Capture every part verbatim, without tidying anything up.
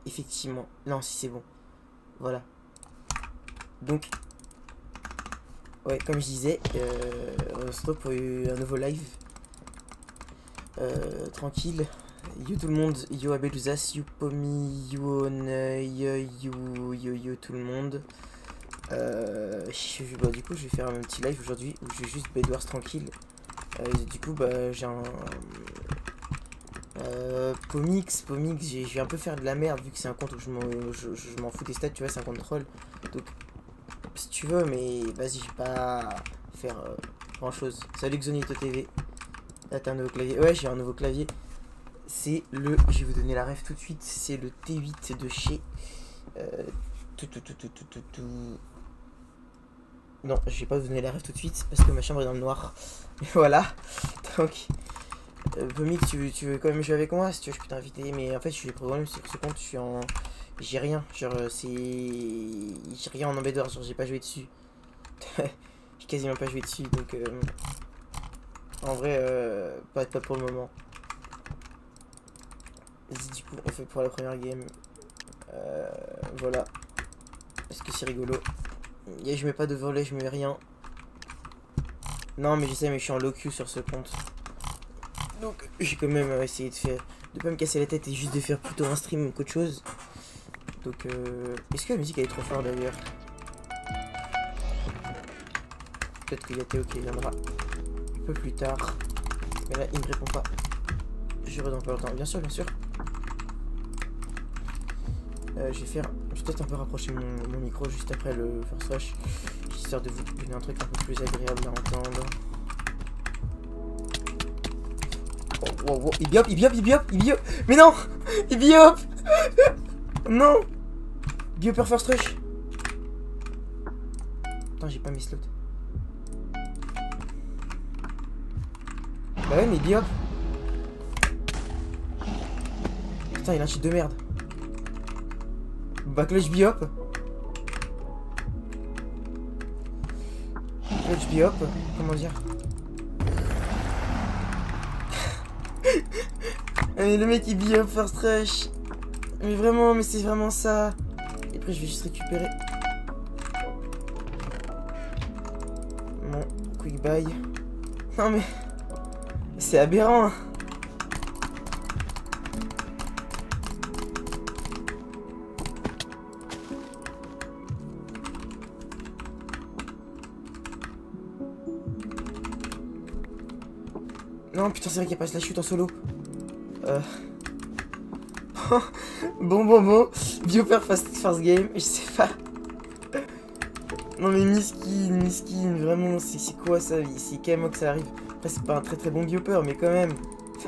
effectivement. Non, si c'est bon. Voilà. Donc, ouais, comme je disais, euh, on se retrouve pour un nouveau live. Euh, tranquille. Yo tout le monde, yo Abeluzas, yo Pomi, yo Oneuil, yo yo yo tout le monde. Euh, je, bah, du coup, je vais faire un petit live aujourd'hui où je vais juste Bedwars tranquille. Euh, du coup, bah, j'ai un. Euh, Pomix, Pomix, je vais un peu faire de la merde vu que c'est un compte où je m'en je, je m'en fous des stats, tu vois, c'est un compte troll. Donc, si tu veux, mais vas-y, je vais pas faire euh, grand chose. Salut Xonito T V. Là, t'as un nouveau clavier. Ouais, j'ai un nouveau clavier. C'est le. Je vais vous donner la ref tout de suite. C'est le T huit de chez. Euh, tout, tout, tout, tout, tout, tout, tout. Non, je vais pas vous donner la ref tout de suite parce que ma chambre est dans le noir. Voilà. Donc. Euh, Pomix, tu, tu veux quand même jouer avec moi? Si tu veux, je peux t'inviter. Mais en fait, je suis programmé sur ce compte. Je suis en. J'ai rien. Genre, c'est. J'ai rien en embêteur. Genre, j'ai pas joué dessus. J'ai quasiment pas joué dessus. Donc. Euh... En vrai, euh, pas, pas pour le moment. Vas-y, du coup, on fait pour la première game. Euh, voilà. Parce que c'est rigolo. Et je mets pas de volet, je mets rien. Non, mais je sais, mais je suis en low queue sur ce compte. Donc, j'ai quand même essayé de faire. De pas me casser la tête et juste de faire plutôt un stream qu'autre chose. Donc, euh, est-ce que la musique elle est trop forte d'ailleurs? Peut-être qu'il y a Théo qui viendra un peu plus tard. Mais là, il me répond pas. Je reviens pas longtemps. Bien sûr, bien sûr. Euh, je vais faire. Je vais peut-être un peu rapprocher mon, mon micro juste après le first rush. Histoire de vous donner un truc un peu plus agréable à entendre. Oh, wow, wow. Il biop, il biop, il biop, il biop. Mais non! Il biop! Non! Bioper first rush. Attends, j'ai pas mis slot. Bah ouais, mais biop. Putain, il a un cheat de merde. Backlash biop. Backlash biop. Comment dire? Mais le mec il biop first rush. Mais vraiment, mais c'est vraiment ça. Et après je vais juste récupérer mon quick buy. Non mais c'est aberrant. Non putain, c'est vrai qu'il passe la chute en solo. Euh... bon bon bon. Bioper first, first game, je sais pas. Non mais miskin, miskin, vraiment, c'est quoi ça? C'est quand même que ça arrive. Après c'est pas un très très bon bioper, mais quand même.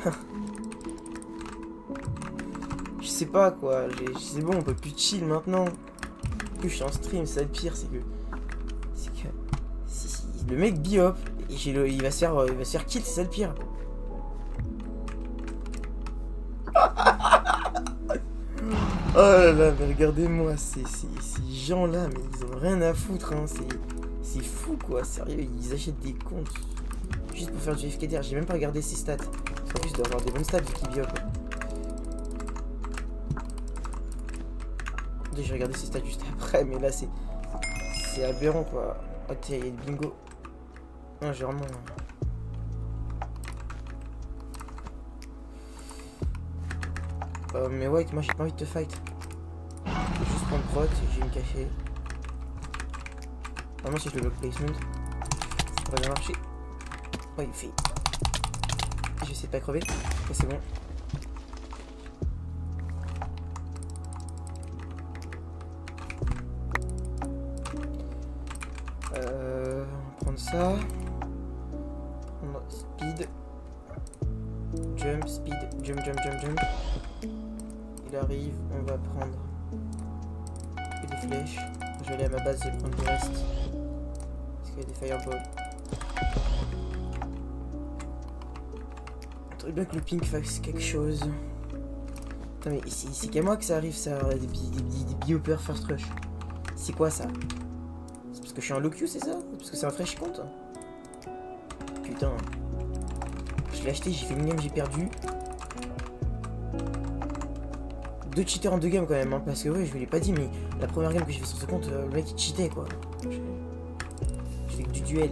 Je sais pas quoi, c'est bon, on peut plus chill maintenant. Que je suis en stream, ça le pire, c'est que... C'est que... Si, si, le mec biop, et le, il va se faire, il va se faire kill, c'est ça le pire. Oh là là, mais regardez-moi, ces gens-là, mais ils ont rien à foutre, hein, c'est fou quoi, sérieux, ils achètent des comptes juste pour faire du F K D R, j'ai même pas regardé ses stats, parce qu'en plus il doit avoir des bonnes stats vu qu'il biop. J'ai regardé ses stats juste après, mais là c'est c'est aberrant quoi. Oh tiens, il y a le bingo. Non, j'ai vraiment... Euh, mais ouais, moi j'ai pas envie de te fight. Je vais juste prendre prot et je vais me cacher. Vraiment si je le block placement, ça va bien marcher. Oh il fait. Je sais pas crever. Mais c'est bon. Euh, on va prendre ça. On va speed. Jump, speed, jump, jump, jump, jump. Il arrive, on va prendre des flèches. Je vais aller à ma base et prendre le reste. Parce qu'il y a des fireballs. Faudrait bien que le pink fasse quelque chose. Attends, mais c'est qu'à moi que ça arrive, ça, des, des, des, des biopers first rush. C'est quoi ça? C'est parce que je suis en low queue, c'est ça? Parce que c'est un fresh compte? Putain. Je l'ai acheté, j'ai fait une game, j'ai perdu. deux cheaters en deux games quand même, hein, parce que ouais, je vous l'ai pas dit, mais la première game que j'ai fait sur ce compte, euh, le mec il cheatait quoi. Je fais que du duel.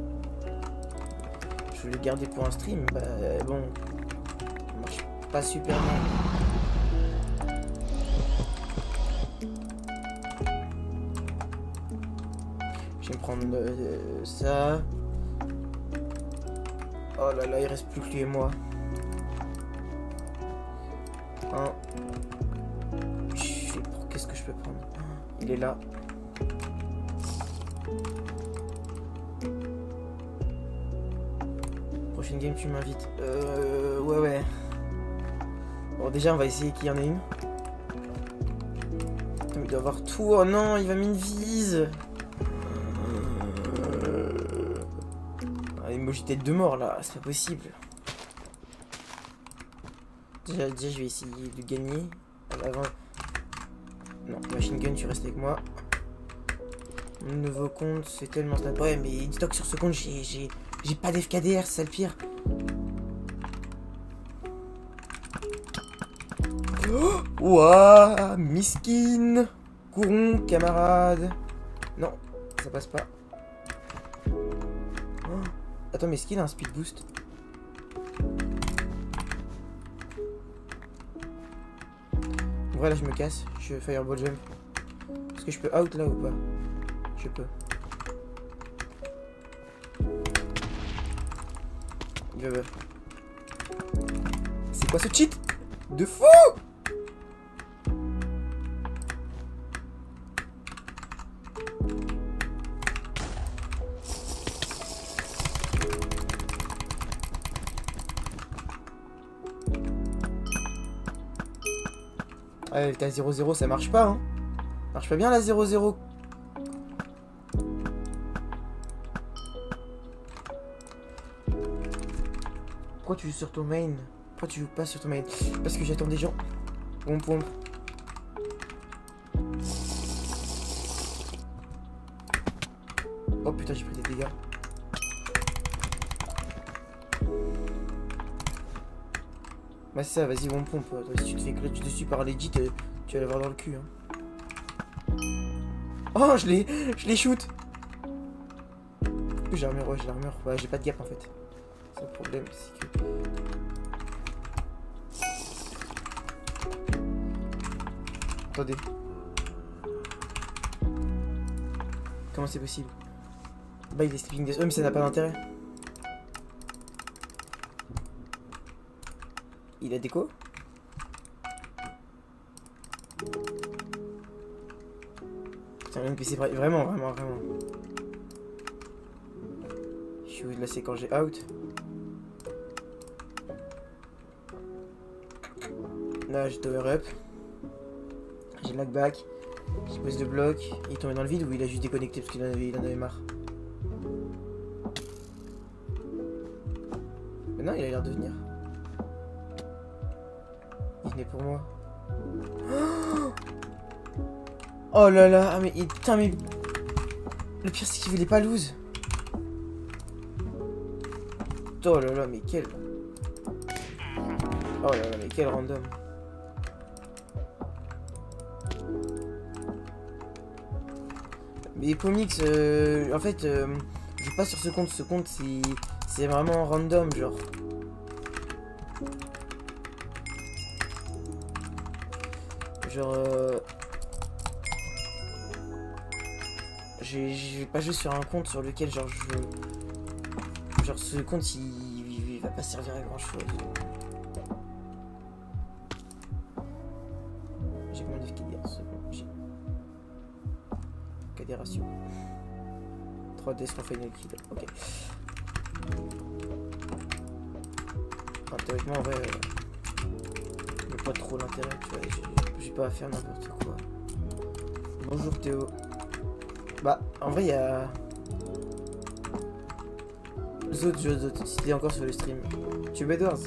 Je voulais le garder pour un stream, bah bon, ça marche pas super bien. Je vais me prendre euh, ça. Oh là là, il reste plus que lui et moi. Un. Qu'est-ce que je peux prendre? Il est là. Prochaine game, tu m'invites. Euh. Ouais, ouais. Bon, déjà, on va essayer qu'il y en ait une. Putain, il doit avoir tout. Oh non, il va m'invise. Ah, emoji tête de mort là, c'est pas possible. Déjà, déjà, je vais essayer de gagner. Avant. Non, machine gun, tu restes avec moi. Mon nouveau compte, c'est tellement snap. Ouais, mais dis-toi que sur ce compte, j'ai j'ai j'ai pas d'F K D R, c'est ça le pire. Oh, ouah, miskin. Courons, camarade. Non, ça passe pas. Oh, attends, mais est-ce qu'il a un speed boost? Voilà, je me casse, je fais fireball jump. Est-ce que je peux out là ou pas? Je peux. Je veux. C'est quoi ce cheat de fou? Ouais, t'as zéro zéro, ça marche pas, hein. Ça marche pas bien la zéro zéro. Pourquoi tu joues sur ton main? Pourquoi tu joues pas sur ton main? Parce que j'attends des gens. Pompe, pompe. Oh putain, j'ai pris des dégâts. Bah c'est ça, vas-y, on pompe. Toi, si tu te fais clutch dessus par legit, euh, tu vas l'avoir dans le cul. Hein. Oh, je l'ai, je l'ai shoot. J'ai armure, ouais, j'ai l'armure. Ouais, j'ai pas de gap en fait. C'est le problème, c'est que... Attendez. Comment c'est possible? Bah il est sleeping des... Oh mais ça n'a pas d'intérêt. Il a déco? Putain, le N P C, vraiment, vraiment, vraiment. Je suis où de la séquence, j'ai out. Là, j'ai tower up. J'ai lag back. J'ai posé de bloc. Il est tombé dans le vide ou il a juste déconnecté parce qu'il en avait, il en avait marre? Mais non, il a l'air de venir. Il venait pour moi. Oh là là, ah mais putain mais... Le pire c'est qu'il voulait pas lose. Oh là là, mais quel... Oh là là, mais quel random. Mais Pomix, euh, en fait, euh, je joue pas sur ce compte. Ce compte, c'est c'est vraiment random, genre. Genre... Euh, j'ai pas joué sur un compte sur lequel, genre, je... Genre, ce compte, il, il va pas servir à grand chose. J'ai combien de F K D R? J'ai... K D ratio. trois D sur final kill. Ok. Enfin, théoriquement, en vrai... Euh, pas trop l'intérêt, tu vois. J'ai pas à faire n'importe quoi. Bonjour Théo. Bah, en vrai, il y a... Zot, je Zot, si t'es encore sur le stream. Tu es Bedwars.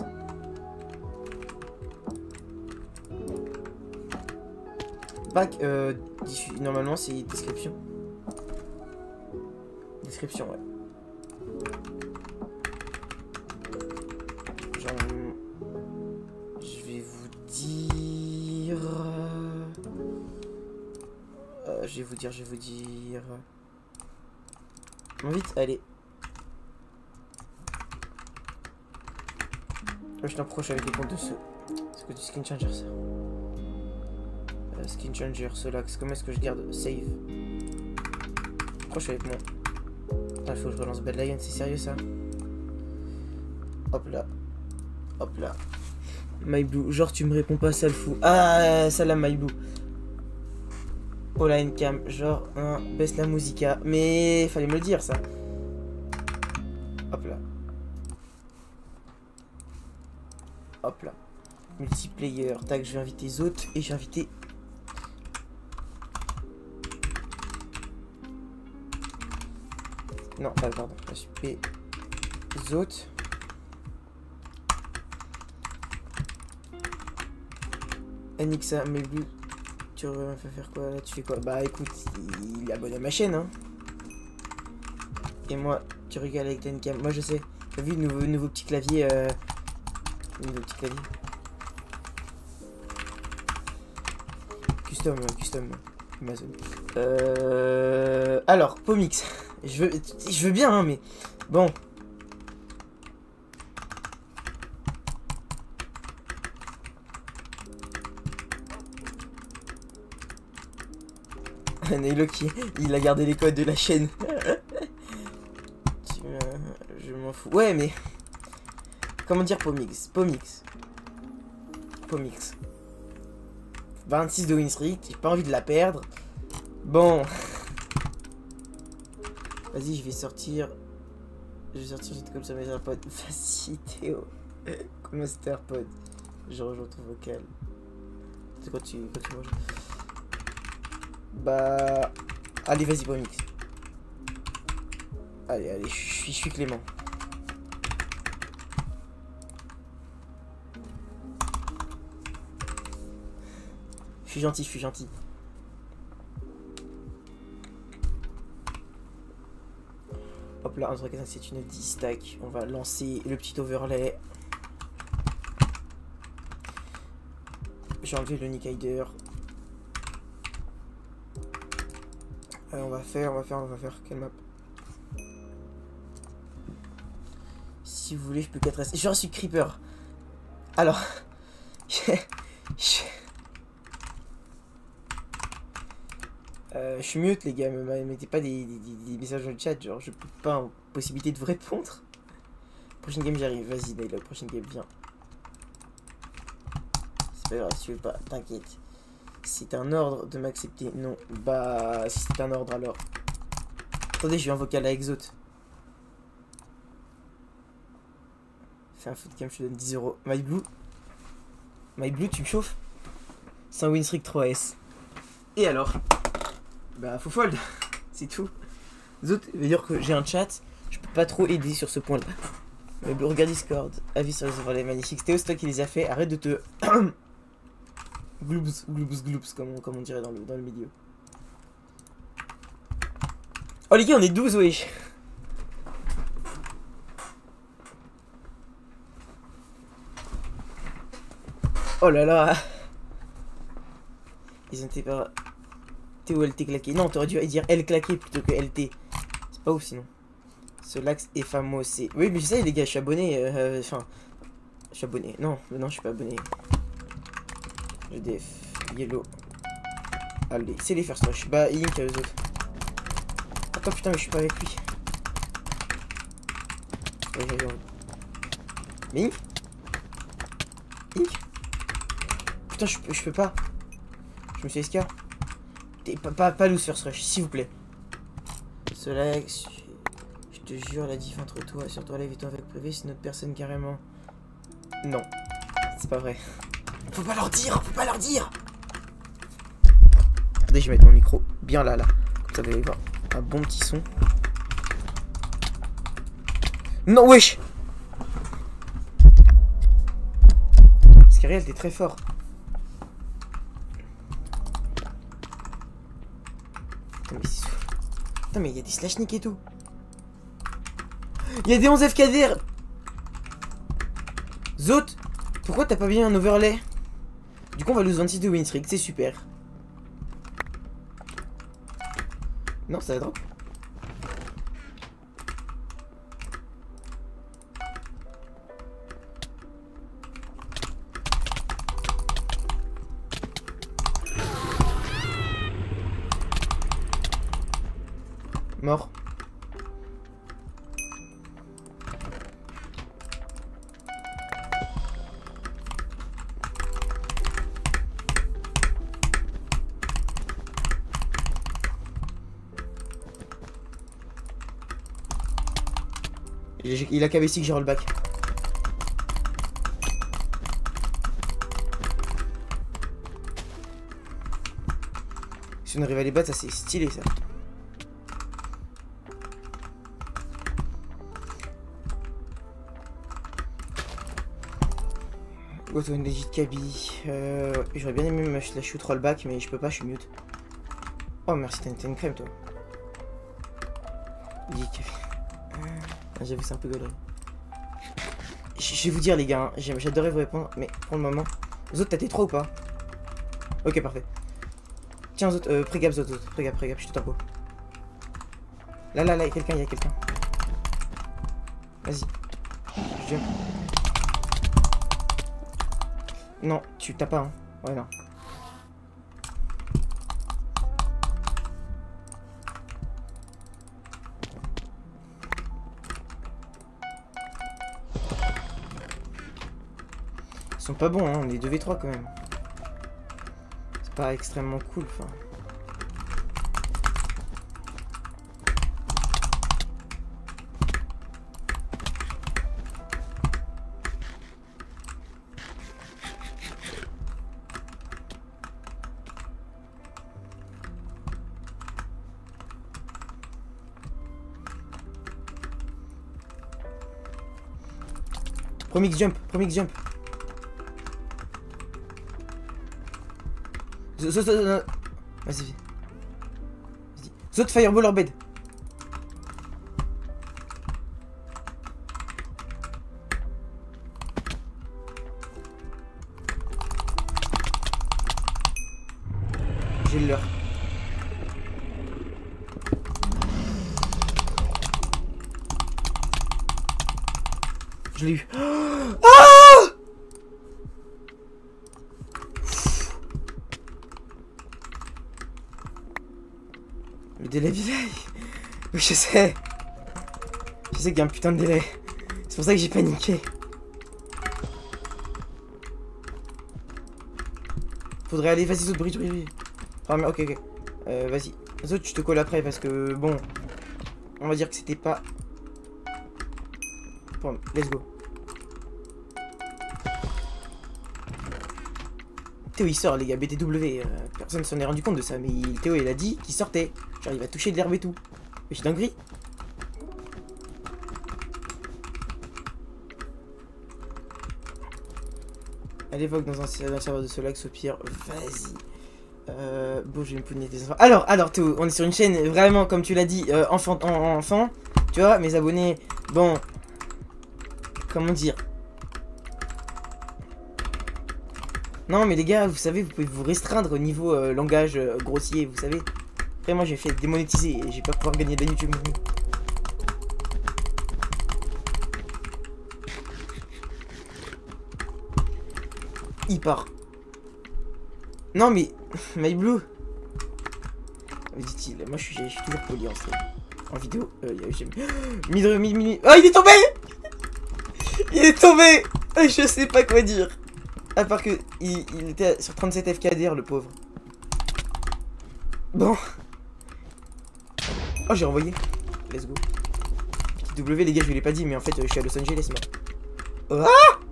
Back, euh, normalement c'est description. Description, ouais. Genre, je vais vous dire... vais vous dire, je vais vous dire. Bon, vite, allez. Oh, je t'approche avec les comptes de ce. C'est quoi du skin changer ça? euh, Skin changer, Solax. Comment est-ce que je garde save? Approche avec moi. Putain, il faut que je relance Bad Lion, c'est sérieux ça? Hop là. Hop là. MyBlue, genre tu me réponds pas, ça le fout. Ah, ça là, MyBlue. Online cam, genre, hein, baisse la musica. Mais fallait me le dire ça. Hop là. Hop là. Multiplayer. Tac, je vais inviter Zot et j'ai invité. Non, ah, pardon. Je suis P. Zot. Anixa, mais bleu. Tu vas faire quoi là? Tu fais quoi? Bah écoute, il est abonné à ma chaîne, hein. Et moi, tu rigoles avec Tencam. Moi je sais. T'as vu le nouveau, nouveau petit clavier euh... Le nouveau petit clavier. Custom, custom. Amazon. Euh... Alors, Pomix. Je veux, je veux bien, hein, mais... Bon. Nailo qui il a gardé les codes de la chaîne. Tu, euh, je m'en fous. Ouais mais comment dire Pomix? Pomix. Pomix. vingt-six de win streak, j'ai pas envie de la perdre. Bon. Vas-y, je vais sortir. Je vais sortir juste comme ça mes AirPods. Vas-y Théo. Comment c'est AirPods? Je rejoins ton vocal. C'est quoi tu quand tu manges? Bah... Allez, vas-y, Pomix. Allez, allez, je suis, je suis Clément. Je suis gentil, je suis gentil. Hop là, un trois quatre cinq c'est une dix stack. On va lancer le petit overlay. J'ai enlevé le Nick Hider. Euh, on va faire, on va faire, on va faire quelle map? Si vous voulez, je peux quatre S. Je suis Creeper. Alors, euh, je suis mute les gars, me mettez pas des, des, des messages dans le chat, genre je peux pas en possibilité de vous répondre. Prochaine game j'arrive, vas-y Naila, prochaine game viens. C'est pas grave si tu veux pas, t'inquiète. C'est un ordre de m'accepter. Non. Bah, si c'est un ordre alors. Attendez, je vais en vocal à Exot. Fais un footcam, je te donne dix euros. MyBlue. MyBlue, tu me chauffes? C'est un win streak trois S. Et alors? Bah, faut fold. C'est tout. Zot, veut dire que j'ai un chat. Je peux pas trop aider sur ce point-là. MyBlue, regarde Discord. Avis sur les overlays magnifiques. Théo, c'est toi qui les a fait. Arrête de te. Gloops, gloops, gloops, comme on, comme on dirait dans le, dans le milieu. Oh les gars, on est douze, wesh. Oh là là. Ils ont été par... T ou L T claqué. Non, t'aurais dû dire L claqué plutôt que L T. C'est pas ouf sinon. Ce lax est fameux, c'est... Oui, mais je sais les gars, je suis abonné. Enfin... Euh, je suis abonné. Non, non, je suis pas abonné. G D F, Yellow. Allez, c'est les first rush. Bah, Link à eux autres. Attends, putain, mais je suis pas avec lui. Mais Link Link Putain, je peux, je peux pas. Je me suis S K. T'es pas, pas, pas loose first rush, s'il vous plaît. Cela, je te jure, la diff entre toi, sur toi live et toi avec privé, c'est une autre personne carrément. Non, c'est pas vrai. Faut pas leur dire, faut pas leur dire. Attendez, je vais mettre mon micro bien là, là. Comme ça, vous allez voir un bon petit son. Non, wesh. Skyriel, t'es très fort. Putain, mais c'est... Putain, mais il y a des slashniks et tout. Il y a des onze F K D R. Zot, pourquoi t'as pas bien un overlay? Du coup, on va lose vingt-six de win streak, c'est super. Non, ça la drop. Mort. Il a K B C que j'ai rollback. Si on arrive à les battre, ça c'est stylé ça. Auto une legit Kaby. Euh, J'aurais bien aimé me la shoot rollback, mais je peux pas, je suis mute. Oh merci, t'as une crème toi. Legit Kaby. Ah, j'avoue, c'est un peu gaulerie. Je vais vous dire, les gars, hein, j'adorerais vous répondre, mais pour le moment. Zot, t'as T trois ou pas? Ok, parfait. Tiens, Zot, euh, pré-gap, Zot, Zot, pré-gap, pré-gap, je te tape. Là, là, là, il y a quelqu'un, il y a quelqu'un. Vas-y. Je jump. Non, tu t'as pas, hein. Ouais, non. Ils sont pas bons, hein. On est deux v trois quand même. C'est pas extrêmement cool, enfin. Promix jump, promix jump. Zot, vas-y, vas-y. Zot fireball or bed. J'ai le leur. Je l'ai eu. Ah! Le délai delay. Oui, je sais. Je sais qu'il y a un putain de délai. C'est pour ça que j'ai paniqué. Faudrait aller, vas-y, Zot, bridge, bridge, bridge. Ah, mais ok, ok. Euh, vas-y. Zot, tu te colles après parce que, bon. On va dire que c'était pas. Bon, let's go. Théo il sort les gars, B T W, euh, personne s'en est rendu compte de ça, mais il, Théo il a dit qu'il sortait. Genre il va toucher de l'herbe et tout. Mais j'ai dinguerie. Elle évoque dans un, dans un serveur de Solax au pire, vas-y. Euh, bon, je vais me pogner des enfants. Alors, alors Théo, on est sur une chaîne vraiment, comme tu l'as dit, euh, enfant, en, enfant. Tu vois, mes abonnés, bon, comment dire. Non mais les gars, vous savez, vous pouvez vous restreindre au niveau euh, langage euh, grossier, vous savez. Après moi j'ai fait démonétiser et j'ai pas pouvoir gagner de la YouTube. Il part. Non mais, My Blue. Dit-il, moi je suis, je suis toujours poli en stream. En vidéo, euh, j'ai mis de mi, mi. Oh il est tombé. Il est tombé. Je sais pas quoi dire. À part que il, il était sur trente-sept F K D R le pauvre. Bon. Oh j'ai renvoyé. Let's go. Petit W les gars je vous l'ai pas dit mais en fait je suis à Los Angeles moi. Ah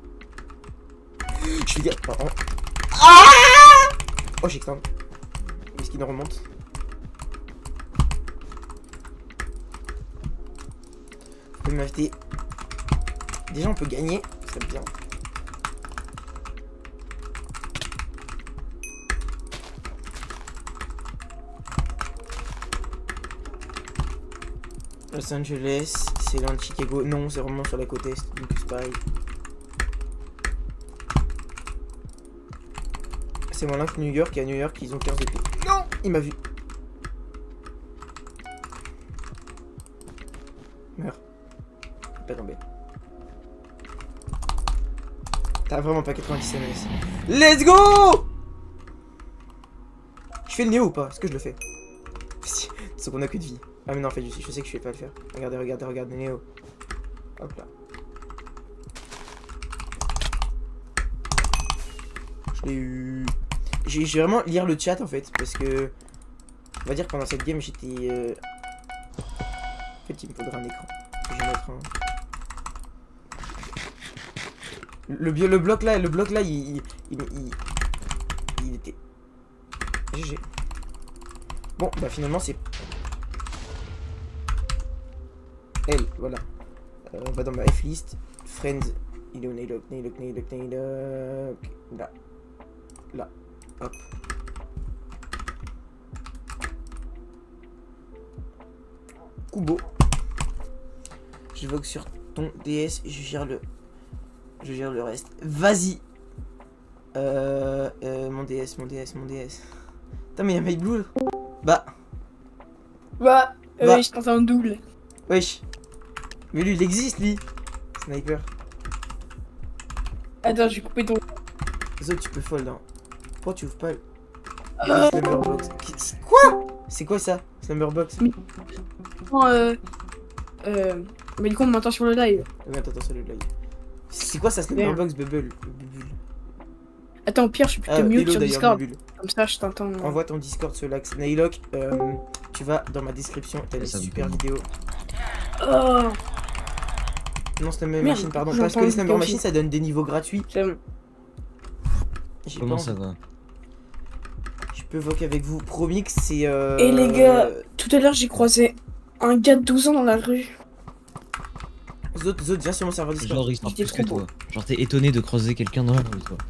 je suis gars. Oh, oh. Ah oh j'ai extend. Est-ce qu'il en remonte? Vous pouvez m'inviter. Déjà on peut gagner, ça serait bien. Los Angeles, c'est loin de Chicago. Non, c'est vraiment sur la côte est, donc c'est pareil. C'est moins loin que New York, et à New York, ils ont quinze de plus. Non, il m'a vu. Meurs. Pas tombé. T'as vraiment pas quatre-vingt-dix M S. Let's go! Je fais le néo ou pas? Est-ce que je le fais? Sauf qu'on a que de vie. Ah mais non en fait je sais, je sais que je vais pas le faire. Regardez, regardez, regardez néo. Hop là. Je l'ai eu. J'ai vraiment lire le chat en fait parce que on va dire que pendant cette game j'étais. Euh... En fait il me faudra un écran. Je vais mettre un. Le, le bloc là, le bloc là, il, il, il, il, il était. G G. Bon, bah finalement c'est. Elle, voilà. Euh, on va dans ma F-list. Friends. Il est où Nailok, Nailok, Nailok, Nailok. Là. Là. Hop. Kubo. Je vogue sur ton D S et je gère le. Je gère le reste. Vas-y. Euh, euh, mon D S, mon D S, mon D S. Putain, mais y'a My Blue. Bah. Bah, euh, bah. je tente un double. Wesh. Mais lui, il existe, lui. Sniper. Attends, j'ai coupé ton. Zo, tu peux fold, hein. Pourquoi tu ouvres pas le. Ah. Slumberbox. Quoi? C'est quoi ça? Slumberbox. Non, euh. Euh. Mais du coup, on m'entend sur le live. Oui, attends, attends, sur le live. C'est quoi ça, Slumberbox, Bubble? Bubble. Attends, au pire, je suis plutôt Ah, mute hello, sur d'ailleurs, Discord. Bubble. Comme ça, je t'entends. Envoie ton Discord sur l'axe. Nailok, euh, tu vas dans ma description, t'as des Ça me super plaît. vidéos. Oh, Non, Slumber Merde, Machine, pardon. j'entends Parce que les une Slumber vidéo Machine, aussi. ça donne des niveaux gratuits. c'est bon. J'ai Comment pas ça envie. va? Je peux voquer avec vous. Promix, c'est. Euh... Et les gars, tout à l'heure, j'ai croisé un gars de douze ans dans la rue. Zod, Zod, viens sur mon serveur Discord. Genre, il sort J'étais plus que trop toi. Genre, t'es étonné de croiser quelqu'un dans la rue, toi.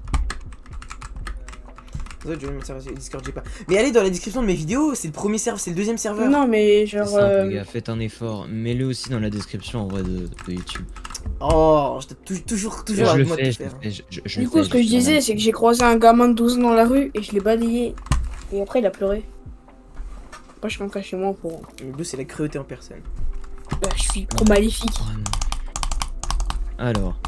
Zod, je viens sur mon serveur Discord, j'ai pas. Mais allez dans la description de mes vidéos, c'est le premier serveur, c'est le deuxième serveur. Non, mais C'est genre. simple, euh, les gars, faites un effort. Mets-le aussi dans la description en vrai de, de YouTube. Oh, je t'ai tou- toujours, toujours je à le moi de fais, le je le faire. fais. Je, je, je Du le coup, fais, ce que je suis disais, vraiment- c'est que j'ai croisé un gamin de douze ans dans la rue et je l'ai balayé. Et après, il a pleuré. Moi, je rentre chez moi pour. Le bleu, c'est la cruauté en personne. Bah, je suis trop maléfique. Vraiment. Alors,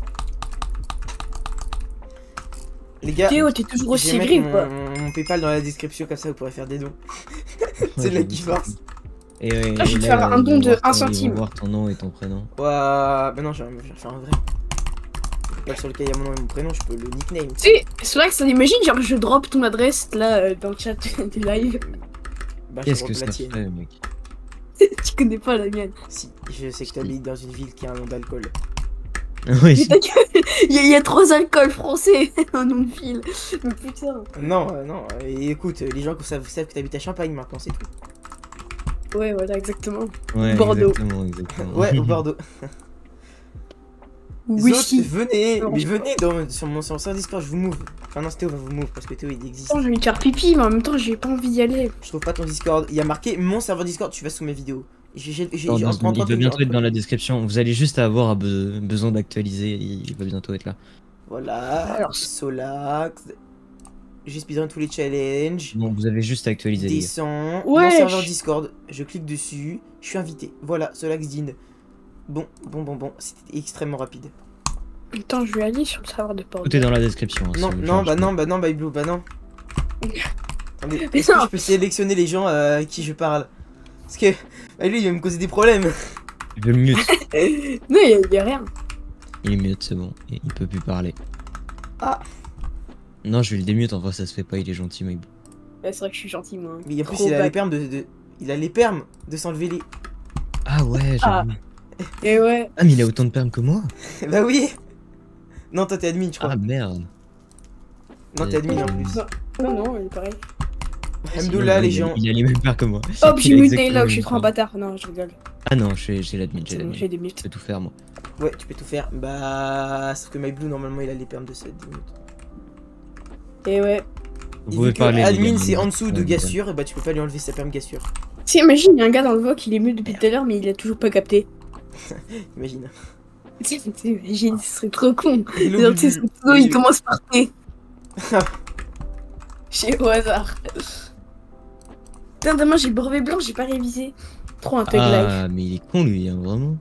Les gars, Théo, t'es toujours je aussi vais gris mettre ou pas? mon, mon Paypal dans la description, comme ça vous pourrez faire des dons. c'est ouais, là j'ai qui vu force. ça. Et, et, Ah, je vais et te là, faire un ils don vont de voir un ton- centime. Ils vont voir ton nom et ton prénom. Ouah, bah non, je vais je vais faire un vrai. Le Paypal sur lequel il y a mon nom et mon prénom, je peux le nickname. Tu sais, c'est vrai que ça l'imagine, genre je drop ton adresse là euh, dans le chat du live. Bah, je Qu'est-ce drop que ça la tienne. fait, mec? Tu connais pas la mienne. Si, je sais que t'habites dans une ville qui a un nom d'alcool. Mais Oui, ta gueule, il y, a- il y a trois alcools français en nom de fil. Mais putain. Non, euh, non, et écoute, les gens savent, savent que t'habites à Champagne maintenant, c'est tout. Ouais, voilà, exactement. ouais, Bordeaux. exactement, exactement. Ouais, au Bordeaux. Oui, Zot, si. venez, Non, mais je- venez dans, sur mon sur mon serveur Discord, je vous move. Enfin non, c'est Théo va vous move parce que Théo il existe. Attends, j'ai envie de faire pipi, mais en même temps, j'ai pas envie d'y aller. Je trouve pas ton Discord, il y a marqué mon serveur Discord, tu vas sous mes vidéos. J'ai j'ai j'ai Non, j'ai- non, en trente, il va trente, bientôt j'ai- être dans la description. Vous allez juste avoir be- besoin d'actualiser. Il va bientôt être là. Voilà, Alors, Solax. J'ai speedrun tous les challenges. Bon, vous avez juste à actualiser. les gars. Descends, Ouais, mon serveur je- Discord, je clique dessus, je suis invité. Voilà, Solax Din. Bon, bon, bon, bon, c'était extrêmement rapide. Attends, je vais aller sur le serveur de Bordeaux. Tout est dans la description. hein, Non, si vous non, voulez, bah je- non, bah non, by Blue, bah non. Attendez, Mais est-ce que non. je peux sélectionner les gens euh, à qui je parle? Parce que bah, lui, il va me causer des problèmes. Je vais le mute. Non, il y, a- y a rien. Il est mute, c'est bon. Il il peut plus parler. Ah. Non, je vais le démute. En vrai, ça se fait pas. Il est gentil, mec. Ouais, c'est vrai que je suis gentil, moi. Mais en plus, Trop il a bad. les permes de, de- il a les permes de s'enlever les. Ah ouais, Ah. j'avoue. Et ouais. Ah, mais il a autant de permes que moi. Bah oui. Non, toi t'es admin, je crois. Ah merde. Non, t'es admin en plus. Non, non, il est pareil. Alhamdoulilah, les Il a- gens. Il a les mêmes permes que moi. Hop, Il j'ai a muté exactement là, les je suis mêmes trop un permes. bâtard. Non, je rigole. Ah non, j'ai j'ai l'admin, j'ai C'est bon, l'admin. j'ai des Je mutes. peux tout faire, moi. Ouais, tu peux tout faire. Bah, sauf que MyBlue, normalement, il a les permes de cette dix minutes. Et ouais. Vous Et pouvez vu que parler. les admin, gars, c'est en mais- dessous de Ouais, Gassure, et bah, tu peux pas lui enlever sa perme Gassure. Tu sais, imagine, il y a un gars dans le voc, il est mute depuis tout à l'heure, mais il a toujours pas capté. Imagine. Tu sais, imagine, ce serait trop con. Hello, Genre, tu sais, Bubu. son pseudo, il Hello. commence par T. J'ai au hasard. Putain, demain j'ai brevet blanc, j'ai pas révisé. Trop un tag life. Ah, mais il est con lui, hein, vraiment.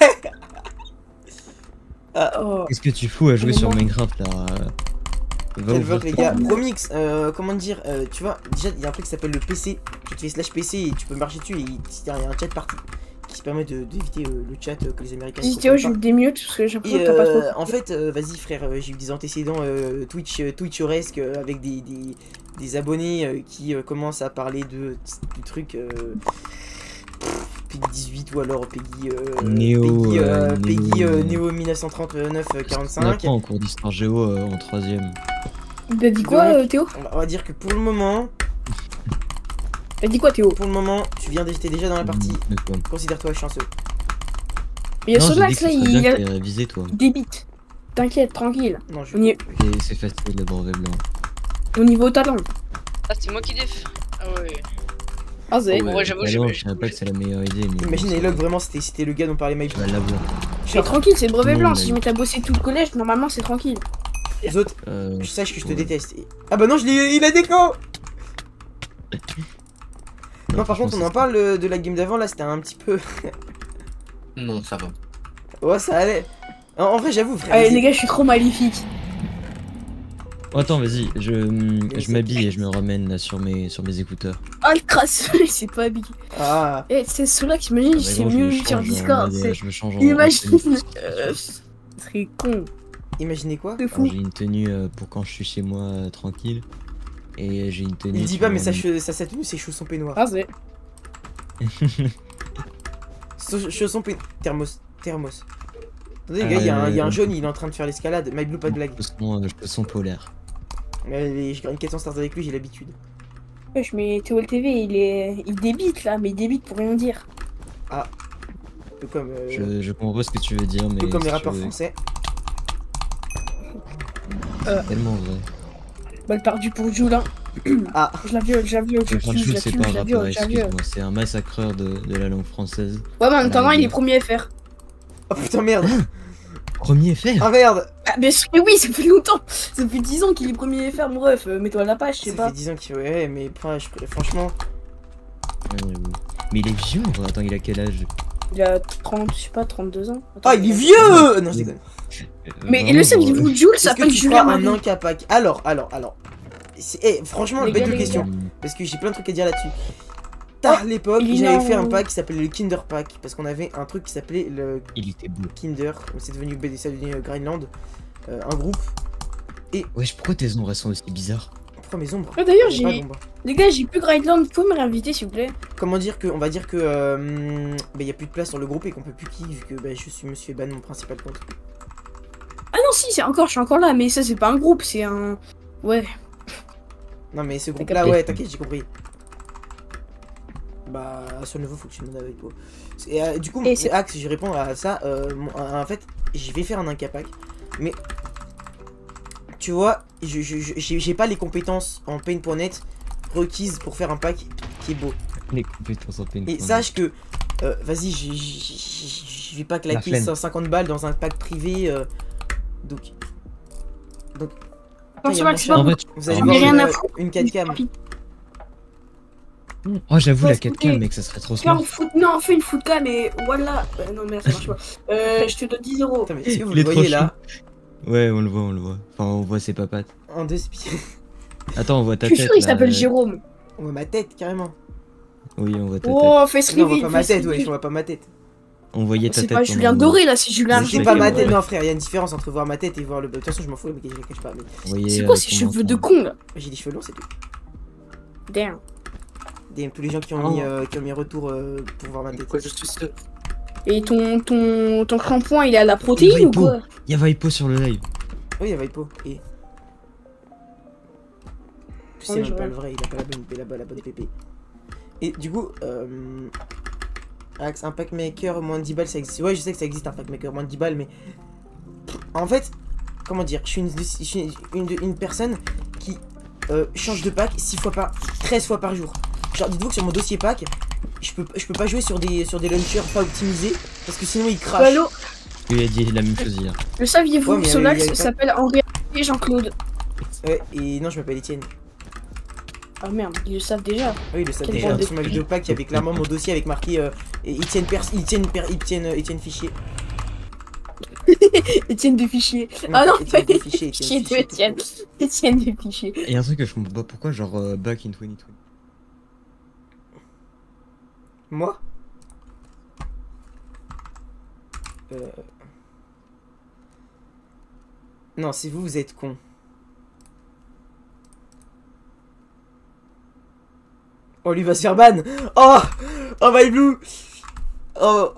Oh. Qu'est-ce que tu fous à jouer Mais sur non. Minecraft là euh, Va Quel ouvrir vote, les ton- gars. Promix, euh, comment dire, euh, tu vois, déjà il y a un truc qui s'appelle le P C. Tu te fais slash P C et tu peux marcher dessus et il y a un chat party qui se permet de- d'éviter euh, le chat euh, que les Américains. Dis ne Théo, je comprennent me démute parce que j'ai pas. l'impression Et que t'as pas euh, trop. en fait, euh, vas-y frère, euh, j'ai eu des antécédents euh, Twitch, euh, Twitcheresques euh, avec des, des, des abonnés euh, qui euh, commencent à parler de du truc. Euh, Peggy dix-huit ou alors Peggy euh, Néo, Peggy, euh, euh, Peggy Néo, euh, euh, Néo mille neuf cent trente-neuf On quarante-cinq. apprend en cours d'histoire géo euh, en troisième. T'as dit quoi, Donc, euh, Théo? On va, on va dire que pour le moment, T'as dit quoi, Théo? pour le moment, tu viens d'être déjà dans la partie. Mais quoi Considère-toi chanceux. Mais il y a Non, j'ai dit Sonax que là, ce serait il, bien a... que t'aies révisé toi. il débite. T'inquiète, tranquille. Non, je. On y est Et c'est facile le brevet blanc. au niveau talent. Ah, c'est moi qui déf. Ah ouais. Ah, c'est. Ouais, ouais, j'avoue, Ah j'ai- non, j'ai- je savais pas que c'est la meilleure idée. Mais Imagine bon, ça Elog, va. vraiment, c'était c'était le gars dont parlait Mike. Tu vas l'avoir. Mais tranquille, c'est le brevet Non, blanc. mais- Si je m'étais bossé tout le collège, normalement c'est tranquille. Les autres, Euh, je sache que je te ouais. déteste. Et- Ah bah non, je l'ai, il a déco. Non, par contre, on en parle euh, de la game d'avant, là, c'était un petit peu. Non, ça va. Ouais, ça allait. En, en vrai, j'avoue, frère. Allez, vas-y. les gars, je suis trop maléfique. Oh, attends, vas-y, je, c'est- je m'habille et je me ramène là sur mes, sur mes écouteurs. Ah, le crasse, c'est pas habillé. Ah, Eh, c'est Sonax, imagine, Ah, mais c'est gros, je me mieux change sur en Discord. mode, euh, c'est- Je me change en. Imagine. en tenue. Euh, C'est con, imaginez quoi? c'est Alors, fou. j'ai une tenue euh, pour quand je suis chez moi euh, tranquille. Et j'ai une tenue. Il dit tu pas, vois, mais sa, en- che- sa, sa tenue, ses chaussons peignoirs. Ah, c'est. Sa- Chaussons peignoirs. Thermos. Thermos. Attendez, les gars, il y, a un- il y a un jaune, il est en train de faire l'escalade. My Blue, pas de blague. Chaussons, euh, chaussons polaires. Mais je gagne quatre cents stars avec lui, j'ai l'habitude. Wesh, mais Théo L T V, il est. Il débite là, mais il débite pour rien dire. Un peu comme, euh, Je, je comprends pas ce que tu veux dire, un mais. peu comme si les tu rappeurs veux, français. Euh, Tellement vrai. Balle perdue pour Julin. Ah, Je la viole, je la viole, je la Enfin, tue, je Jules, la c'est tue, pas je un la rappeur, viole, je la viole. excuse-moi, c'est un massacreur de, de la langue française. Ouais, mais en À la attendant, il est rigueur. premier F R. oh putain, merde. Premier fer Ah merde. Ah, bien sûr, mais oui, ça fait longtemps. Ça fait dix ans qu'il est premier F R, mon ref. Euh, Mets-toi à la page, je sais Ça pas. fait dix ans qu'il ouais, mais enfin, je- franchement, Ouais, j'avoue. Mais il est vieux en vrai, attends, il a quel âge Il a trente, je sais pas, trente-deux ans. Attends, ah, il est vieux. Non, je déconne. Euh, Mais vraiment, le seul genre, niveau de Jules Est-ce que s'appelle tu Julien feras un Marie. incapac? Alors, alors, alors. C'est- eh, franchement, Les bête gars, de les question. euh, parce que j'ai plein de trucs à dire là-dessus. Tard à l'époque, il est j'avais dans- fait un pack qui s'appelait le Kinder Pack. Parce qu'on avait un truc qui s'appelait le Il était beau. Kinder. mais C'est devenu B D, c'est devenu euh, Greenland. Euh, un groupe. Wesh, pourquoi tes ombres elles sont aussi bizarres? Pourquoi mes ombres Ah, d'ailleurs, J'ai pas j'ai. d'ombre. Les gars, j'ai plus Grindland, vous pouvez me réinviter s'il vous plaît? Comment dire que, on va dire que, euh, bah, y a plus de place sur le groupe et qu'on peut plus qui vu que bah, je suis me suis ban mon principal compte. Ah non, si, c'est encore, je suis encore là, mais ça, c'est pas un groupe, c'est un. Ouais. Non mais ce groupe capté. là, ouais, t'inquiète, j'ai compris. Bah, sur le nouveau, faut que tu me donnes avec toi. Et, euh, du coup, Et c'est- Axe, je vais répondre à ça. euh, mon- en fait, je vais faire un incapac, mais tu vois, je- je- je- j'ai j'ai pas les compétences en paint point net requises pour faire un pack qui est beau. Les compétences en paint. Et sache que, euh, vas-y, je- je je- je vais pas claquer flemme. cent cinquante balles dans un pack privé. euh, donc, donc, Non, il y c'est a pas mon que c'est chat. pas En bon. fait, vous allez J'en ai voir rien une, à euh, foutre. une quatre cam. oh, j'avoue, Ouais, la s'il vous quatre cam, plaît. mec, ça serait trop Fais un smart. foot... Non, fais une foot cam et voilà. Euh, non, mais ça marche pas. Euh, je te donne dix euros. Attends, mais est-ce que vous Il le est trop voyez là? Ouais, on le voit, on le voit. Enfin, on voit ses papates. En deux spi. Attends, on voit ta Je tête. suis sûr, il là, s'appelle euh, Jérôme. On voit ma tête carrément. Oui, on voit ta tête. Oh, fais Non, on voit reveal, pas ma fais tête, ouais, reveal. on voit pas ma tête. On voyait ta C'est tête. pas pendant- Julien Doré là, c'est Julien C'est Argent. pas ma ouais. tête, non frère, il y a une différence entre voir ma tête et voir le. De toute façon, je m'en fous, le mec, je le cache pas. Mais On voyait, C'est euh, quoi ces son cheveux de menton. con là? j'ai des cheveux longs, c'est tout. Damn. Des- Tous les gens qui ont Oh. mis, euh, qui ont mis retour euh, pour voir ma tête. Pourquoi je suis seul? Et ton, ton, ton shampoing il est à la protéine Oui, ou quoi? Il y a Vaipo sur le live. Oui, il y a Vaipo. Et. Tu sais, Oui, même je pas vois. le vrai, il a pas la bonne, la, bonne- la bonne pépé. Et du coup, euh. Axe, un pack maker, moins de dix balles, ça existe. Ouais, je sais que ça existe un pack maker, moins de dix balles, mais. En fait, comment dire, je suis une, je suis une, une, une personne qui euh, change de pack six fois par. treize fois par jour. Genre, dites-vous que sur mon dossier pack, je peux, je peux pas jouer sur des, sur des launchers pas optimisés parce que sinon il crash. Allô? Il a dit la même chose hier. Le saviez-vous Ouais, mais que il y a- il y Sonax a pas- s'appelle en réalité Jean-Claude? Ouais, et non, je m'appelle Etienne. Ah merde, ils le savent déjà. Oui, le savent Quelle déjà. bande de Sur ma vidéo pack, il y avait clairement mon dossier avec marqué euh, Etienne Pers, Etienne Per, Etienne, euh, Etienne Fichier. Etienne des fichiers. Ah non, Etienne des pas fichiers, Fichier Etienne de Fichier. Etienne. Etienne des fichiers. Et un truc que je comprends pas pourquoi, genre euh, back in vingt vingt. Moi euh... Non, c'est vous, vous êtes con. Oh, lui va se faire ban. Oh, oh my blue. Oh.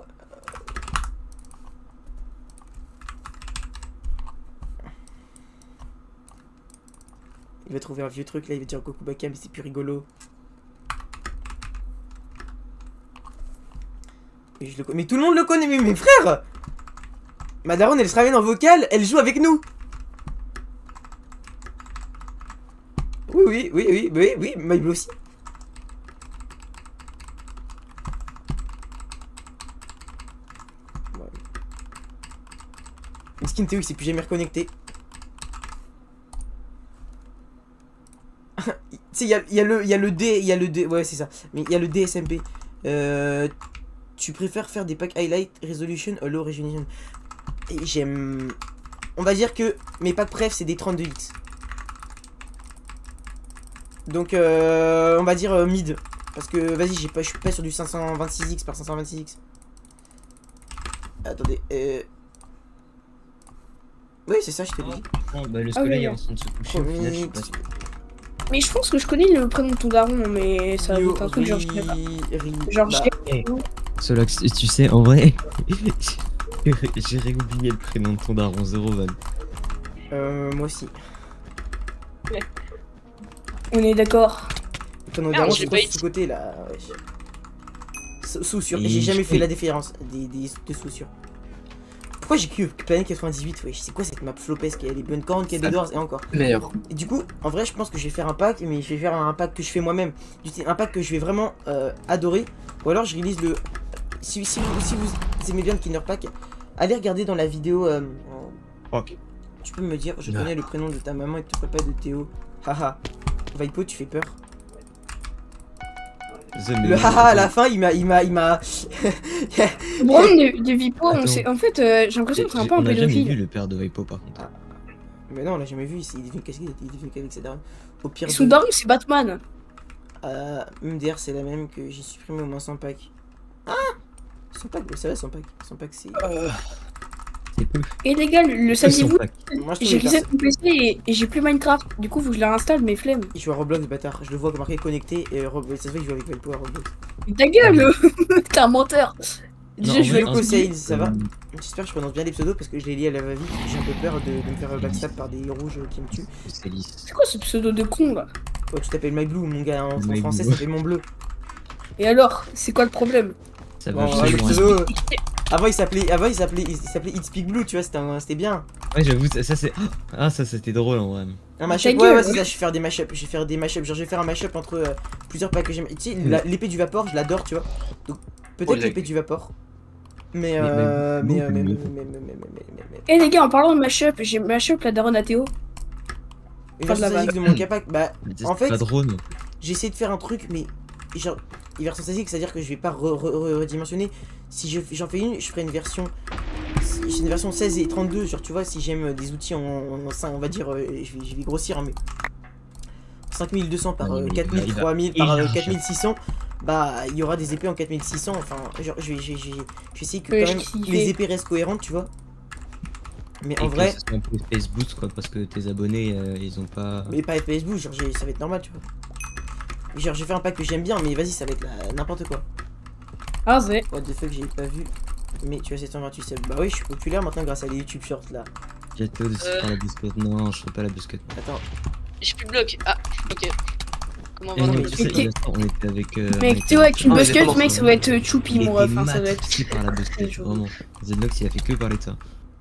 Il va trouver un vieux truc là, il va dire Goku Baka, mais c'est plus rigolo. Mais, je le... mais tout le monde le connaît, mais mes frères. Ma daronne, elle se ramène en vocal, elle joue avec nous. Oui, oui, oui, oui, oui, oui, My Blue aussi. Ouais. Mais Skin Théo, il s'est plus jamais reconnecté. Tu sais, il y a, y a le, il y a le D, il y a le D, ouais, c'est ça. Mais il y a le D S M P. Euh, tu préfères faire des packs highlight resolution ou low resolution? Et j'aime, on va dire que mes packs préf c'est des trente-deux X. Donc euh, on va dire euh, mid. Parce que vas-y, j'ai pas, je suis pas sur du cinq cent vingt-six X par cinq cent vingt-six X. Attendez. Euh... Oui, c'est ça, je te l'ai dit. Oh, bah, le Ah soleil oui, est en train de se coucher, au final, je suis pas sûr. Mais je pense que je connais le prénom de ton daron, mais ça va être un truc genre je sais pas. Genre Bah, j'ai- Solox, tu sais, en vrai, j'ai réoublié le prénom de ton daron, zéro van. euh, moi aussi. On est d'accord. Ton Merde, daron, j'ai c'est pas quoi été. ce côté là? Wesh. Sous- Sous-sûr, Et j'ai jamais je- fait la différence des, des, des sous-sûr. Pourquoi j'ai que Planète quatre-vingt-dix-huit? Wesh, c'est quoi cette map flopesque? Elle est bonne quarante, qu'il y a des doors et encore. Meilleur. Et du coup, en vrai, je pense que je vais faire un pack, mais je vais faire un pack que je fais moi-même. Un pack que je vais vraiment euh, adorer. Ou alors je release le. Si, si, vous, si vous aimez bien le Kinder Pack, allez regarder dans la vidéo. Euh, Ok. tu peux me dire, je Ouais. connais le prénom de ta maman et te ferai pas de Théo. Haha. Vaipo, tu fais peur. Le haha à la fin, il m'a. Il m'a. Il m'a. Bon, de, de Vipo, on Attends. sait. En fait, euh, j'ai l'impression que c'est un peu un On a jamais vu pédophile. le père de Vaipo par contre. Mais non, on l'a jamais vu. Il est venu casquer, il est venu qu'avec sa daronne. Au pire. Et son de- daron, c'est Batman. Euh, M D R, c'est la même que j'ai supprimé au moins cent packs. Ah cent packs, ça va, cent packs. cent packs, c'est. C'est peu. Et les gars, le Que son saviez-vous? pack. Moi, je J'ai trouve reset mon P C et, et j'ai plus Minecraft. Du coup, faut que je la réinstalle, mes flemmes. il joue à Roblox, le bâtard. Je le vois marqué connecté et Roblox. Ça se voit qu'il joue avec Valpo à Roblox. Mais ta gueule. T'es un menteur. Non, Je en joue vrai, avec un Yoko truc, Sales, ça va? euh, J'espère que je prononce bien les pseudos parce que je les lis à la va-vite. J'ai un peu peur de, de me faire backstab par des rouges qui me tuent. C'est lisse. C'est quoi ce pseudo de con là? Oh, tu t'appelles My Blue, mon gars. En, en My français, Blue. ça fait mon bleu. Et alors, c'est quoi le problème? Ça va, Bon, je ouais, sais, le loin. pseudo. Avant, il s'appelait. Avant, il s'appelait. Il s'appelait It's Speak Blue, tu vois, c'était un- c'était bien. Ouais, j'avoue, ça, ça, c'est. Ah, ça c'était drôle en vrai. Un Ta mashup, ouais, gueule. ouais, c'est ça, je vais faire des mashups, je vais faire des mashups, genre je vais faire un mashup entre euh, plusieurs packs que j'aime. Tu sais, la- l'épée du vapor, je l'adore, tu vois. Donc, peut-être Oh, l'épée la- du vapor. Mais, Mais- euh, mais- mais, euh, mais, mais, mais- mais, mais, mais, mais, mais, mais, mais- Eh les gars, en parlant de mashup, j'ai mashup la daronne à Théo. Une Pas de la version statique de mon capac, bah, C'est en fait, pas drôle. j'ai essayé de faire un truc, mais genre, une version statique, c'est-à-dire que je vais pas re- re- re- redimensionner. Si je- j'en fais une, je ferai une version. J'ai une version seize et trente-deux, genre tu vois, si j'aime des outils en, en, en- on va dire, euh, je, vais, je vais grossir, hein, mais cinq mille deux cents par Ouais, euh, mais quatre il va- mille, il va trois mille par euh, élargir. quatre mille six cents, bah il y aura des épées en quatre mille six cents, enfin, genre je vais, je vais, je vais, je vais essayer que Ouais, quand même je kiffe. les épées restent cohérentes, tu vois. Mais en Et que vrai, ce soit un peu Space Boost quoi, parce que tes abonnés euh, ils ont pas. mais pas F P S Boost, genre j'ai- ça va être normal, tu vois. Genre j'ai fait un pack que j'aime bien, mais vas-y, ça va être la- n'importe quoi. Ah c'est. What the fuck, j'ai pas vu. Mais tu as sept cent vingt-huit subs. Bah oui, je suis populaire maintenant grâce à les YouTube Shorts là. J'ai hâte de Euh. faire la biscotte. Non, je ferai pas la biscotte. Attends, J'ai plus de bloc. Ah, ok. Comment Et on va non, mais tu sais, mais- il y a ça, on était avec. euh, on Mec, était Théo avec une Non, mais j'ai buzzcut, pas mec, pensé. ça doit être choupi Il mon ref, était hein, ça doit être. matrixé par la buzzcut, je- vraiment. Zednox il a fait que parler de ça.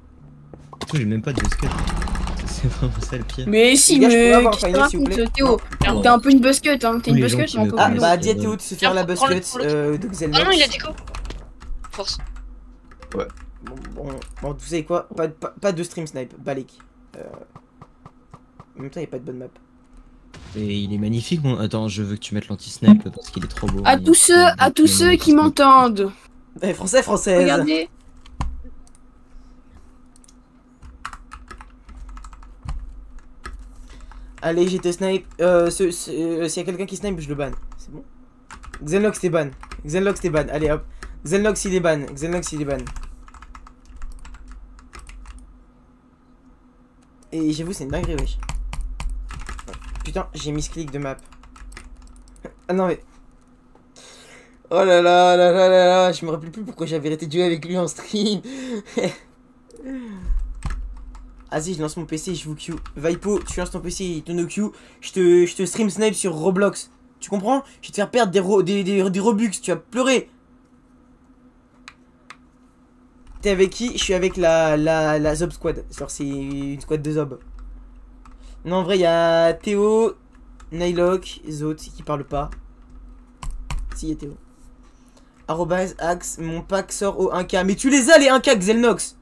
Du coup, j'ai même pas de buzzcut. C'est vraiment ça le pire. Mais si, Les gars, je pourrais mais avoir qu'est-ce que un tu final, s'il vous racontes, plaît Théo? Non. T'es un peu une buzzcut, hein, t'es Tous une les gens buzzcut, qui mais me encore ah plus. connaissent, bah euh, dis à Théo de se faire Tiens, la prends le- buzzcut prends le- euh, de Xelnox. Ah non, il a déco. Force. Bon, bon, bon, vous savez quoi, pas, pas, pas de stream snipe, Balek. Euh... En même temps, il n'y a pas de bonne map. Et il est magnifique, mon... Attends, je veux que tu mettes l'anti-snipe parce qu'il est trop beau. À Il- tous ceux, il- à tous il- ceux il- qui m'entendent. Eh, français, française. Regardez. Allez, j'ai te snipe. Euh, ce- ce- euh, s'il y a quelqu'un qui snipe, je le ban. C'est bon. Xenlox, t'es ban. Xenlox, t'es ban. Allez, hop. Xenlox, il est ban. Xenlox, il est ban. Et j'avoue, c'est une dinguerie, wesh. Putain, j'ai mis ce clic de map. Ah non, mais. Oh là là là là là là. Je me rappelle plus pourquoi j'avais arrêté de jouer avec lui en stream. Vas-y, je lance mon P C, je vous queue. Vaipo, tu lances ton P C, ton no queue. Je te, je te stream snipe sur Roblox. Tu comprends? Je vais te faire perdre des, ro des, des, des Robux, tu vas pleurer. T'es avec qui? Je suis avec la, la, la Zob Squad. Genre, c'est une squad de Zob. Non, en vrai, il y a Théo, Nylock, Zot qui parlent pas. Si, il y a Théo. Arrobase, Axe, mon pack sort au un K. Mais tu les as, les un K, Xelnox!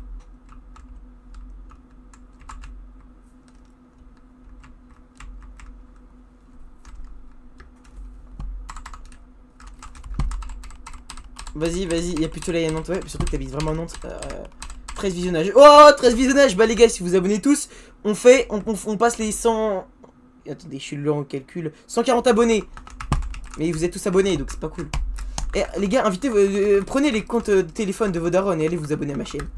Vas-y, vas-y, il y a plus de soleil à Nantes, ouais, surtout que t'habites vraiment à Nantes. Euh, treize visionnages. Oh, treize visionnages. Bah les gars, si vous abonnez tous, on fait, on, on, on passe les cent... Attendez, je suis lent au calcul. cent quarante abonnés. Mais vous êtes tous abonnés, donc c'est pas cool. Et les gars, invitez, euh, prenez les comptes de téléphone de vos darons et allez vous abonner à ma chaîne.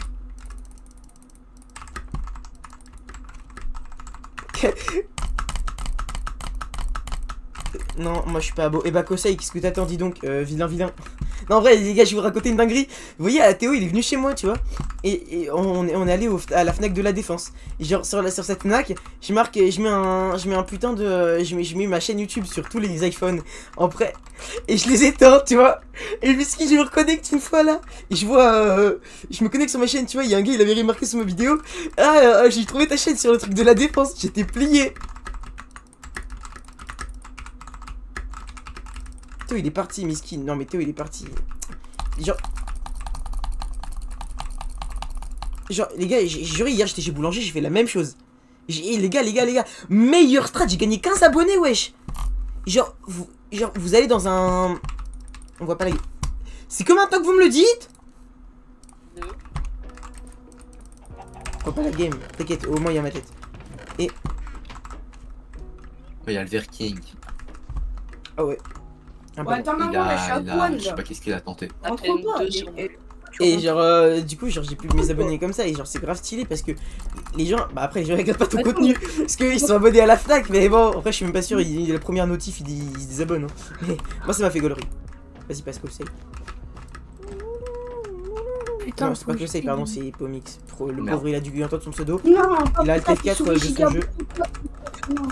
Non, moi je suis pas beau. Et bah Kosei, qu'est-ce que t'attends, dis donc, euh, vilain vilain. Non, en vrai, les gars, je vais vous raconter une dinguerie. Vous voyez, Théo, il est venu chez moi, tu vois. Et, et on, est, on est allé au, à la Fnac de la Défense. Et genre, sur, la, sur cette Fnac, je marque, je mets un, je mets un putain de. Je mets, je mets ma chaîne YouTube sur tous les iPhones en prêt. Et je les éteins, tu vois. Et puisque je me reconnecte une fois là. Et je vois. Euh, je me connecte sur ma chaîne, tu vois. Il y a un gars, il avait remarqué sur ma vidéo. Ah, euh, j'ai trouvé ta chaîne sur le truc de la Défense. J'étais plié. Théo il est parti, miskin. Non mais Théo il est parti. Genre. Genre les gars, j'ai juré hier j'étais chez Boulanger, j'ai fait la même chose. J'ai les gars, les gars, les gars. Meilleur strat, j'ai gagné quinze abonnés, wesh. Genre, vous, genre, vous allez dans un. On voit pas la game. C'est comme un temps que vous me le dites. On voit pas la game. T'inquiète, au moins il y a ma tête. Et. Il y a le Ver King. Ah ouais. Ah, Ouais, pardon. attends, Il maman, là, je a, suis à il a- poil, je sais là. pas qu'est-ce qu'il a tenté. Entre peine pas. deux et- secondes. et- Et genre, euh, du coup, genre, j'ai pu mes abonnés comme ça. Et genre, c'est grave stylé parce que les gens, bah après, les gens regardent pas ton Attends. contenu parce qu'ils sont abonnés à la Fnac. Mais bon, après, je suis même pas sûr. Il, il, la première notif, il, il se désabonne. Hein. Mais moi, ça m'a fait gaulerie. Vas-y, passe Kosei. Putain, Non, c'est pas faut que Kosei, je- pardon, c'est Pomix. Pro- Le Merde. pauvre, il a dû entendre son pseudo. Non, Il a Alt pas F quatre souris, de j'ai son gardé- jeu. Non.